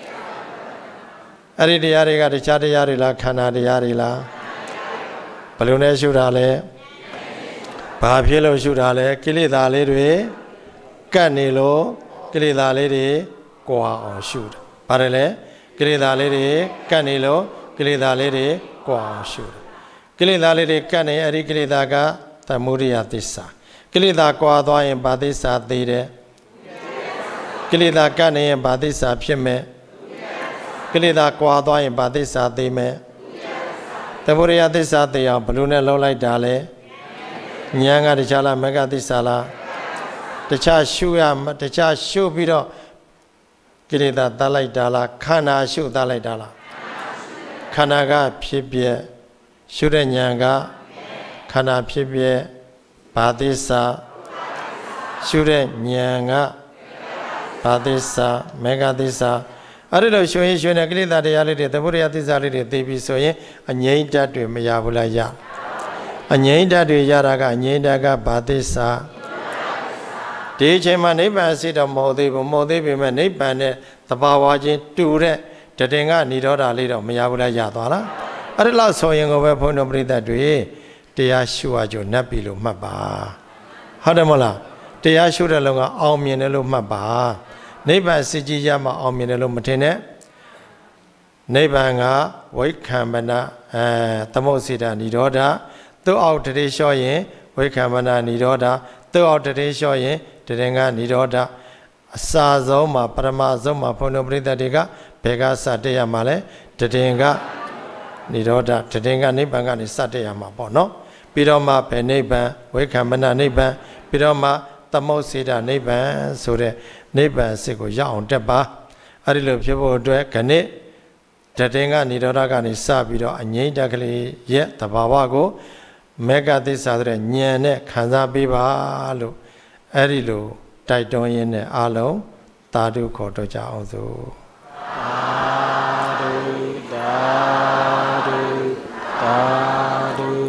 အဲ့ဒီတရားတွေကတခြားတရားတွေလားခန္ဓာတရားတွေလားဘယ်လိုနဲ့ရှုတာလဲဘာဖြစ်လို့ရှုတာလဲကိလေသာလေးတွေကတ်နေလို့ကိလေသာလေးတွေကွာအောင်ရှုတာဘာတယ်လဲကိလေသာလေးတွေကတ်နေလို့ကိလေသာလေးတွေကွာအောင်ရှုတာကိလေသာလေးတွေကတ်နေအဲ့ဒီကိလေသာကသမုဒိယသစ္စာကိလေသာကွာသွားရင်ဘာသစ္စာသိတယ်ကိလေသာကတ်နေရင်ဘာသစ္စာဖြစ်မယ်ကိလေသာကွာသွားရင်ဘာသစ္စာသိမယ်သမုဒိယသစ္စာသိအောင်ဘယ်လိုနဲ့လုံးလိုက်တာလဲဉာဏ်ကတခြားလားမဂ္ဂသစ္စာလားတခြားရှုရတခြားရှုပြီးတော့ကိလေသာတတ်လိုက်တာလားခန္ဓာရှုတတ်လိုက်တာလားခန္ဓာကဖြစ်ပြရှုတဲ့ဉာဏ်ကခန္ဓာဖြစ်ပြဘာသစ္စာရှုတဲ့ဉာဏ်ကဘာသစ္စာမဂ္ဂသစ္စာအဲ့ဒီလိုရှုရင်ရှုနေကိလေသာတရားလေးတွေသမုဒယသစ္စာလေးတွေသိပြီဆိုရင်အငြိမ့်တတ်တွေမရဘူးလားရအငြိမ့်တတ်တွေရတာကအငြိမ့်တတ်ကဘာသစ္စာဒီအချိန်မှာနိဗ္ဗာန်ရှိတော့မဟုတ်သေးဘူးမဟုတ်သေးပေမဲ့နိဗ္ဗာန်နဲ့သဘာဝချင်းတူတဲ့တတင်ကဏိရောဓလေးတော့မရဘူးလားရသွားလားအဲ့ဒီလောက်ဆိုရင်ကိုပဲဘုန်းတော်ပရိသတ်တွေတရားရှုရကြနတ်ပြီလို့မှတ်ပါဟုတ်တယ်မဟုတ်လားတရားရှုတဲ့လုံကအောင်မြင်တယ်လို့မှတ်ပါနိဗ္ဗာန်စစ်ကြီးရမှအောင်မြင်တယ်လို့မထင်နဲ့နိဗ္ဗာန်ကဝိခံမနာအဲသမုတ်စေတာဏိရောဓသူ့အောက်တရေလျှော့ရင်ဝိခံမနာဏိရောဓသူ့အောက်တရေလျှော့ရင်တရင်ကဏိရောဓအစာဆုံးမှာပရမဆုံးမှာဘုန်းတော်ပရိသတ်တွေကဘယ်ကစတက်ရမှာလဲတရင်ကဏိရောဓတရင်ကနိဗ္ဗာန်ကနေစတက်ရမှာပေါ့နော်ပြီးတော့မှဘယ်နိဗ္ဗာန်ဝိခံမနာနိဗ္ဗာန်ပြီးတော့မှသမုတ်စေတာနိဗ္ဗာန်ဆိုတဲ့နိဗ္ဗာန်စစ်ကိုရအောင်တက်ပါအဲ့ဒီလိုဖြစ်ဖို့အတွက်ခဏတတင်ကဏိရောဓကနေစပြီးတော့အငြိမ့်တက်ကလေးရဲ့သဘာဝကိုမေဃသစ္စာဆိုတဲ့ဉာဏ်နဲ့ခံစားပေးပါလို့အဲ့ဒီလိုတိုက်တွန်းရင်းနဲ့အားလုံးသာဓုခေါ်တော့ကြအောင်စို့သာဓုသာဓုသာဓု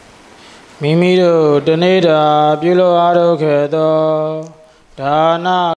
မိမိတို့တနေ့တာပြုလို့အားထုတ်ခဲ့သောဒါန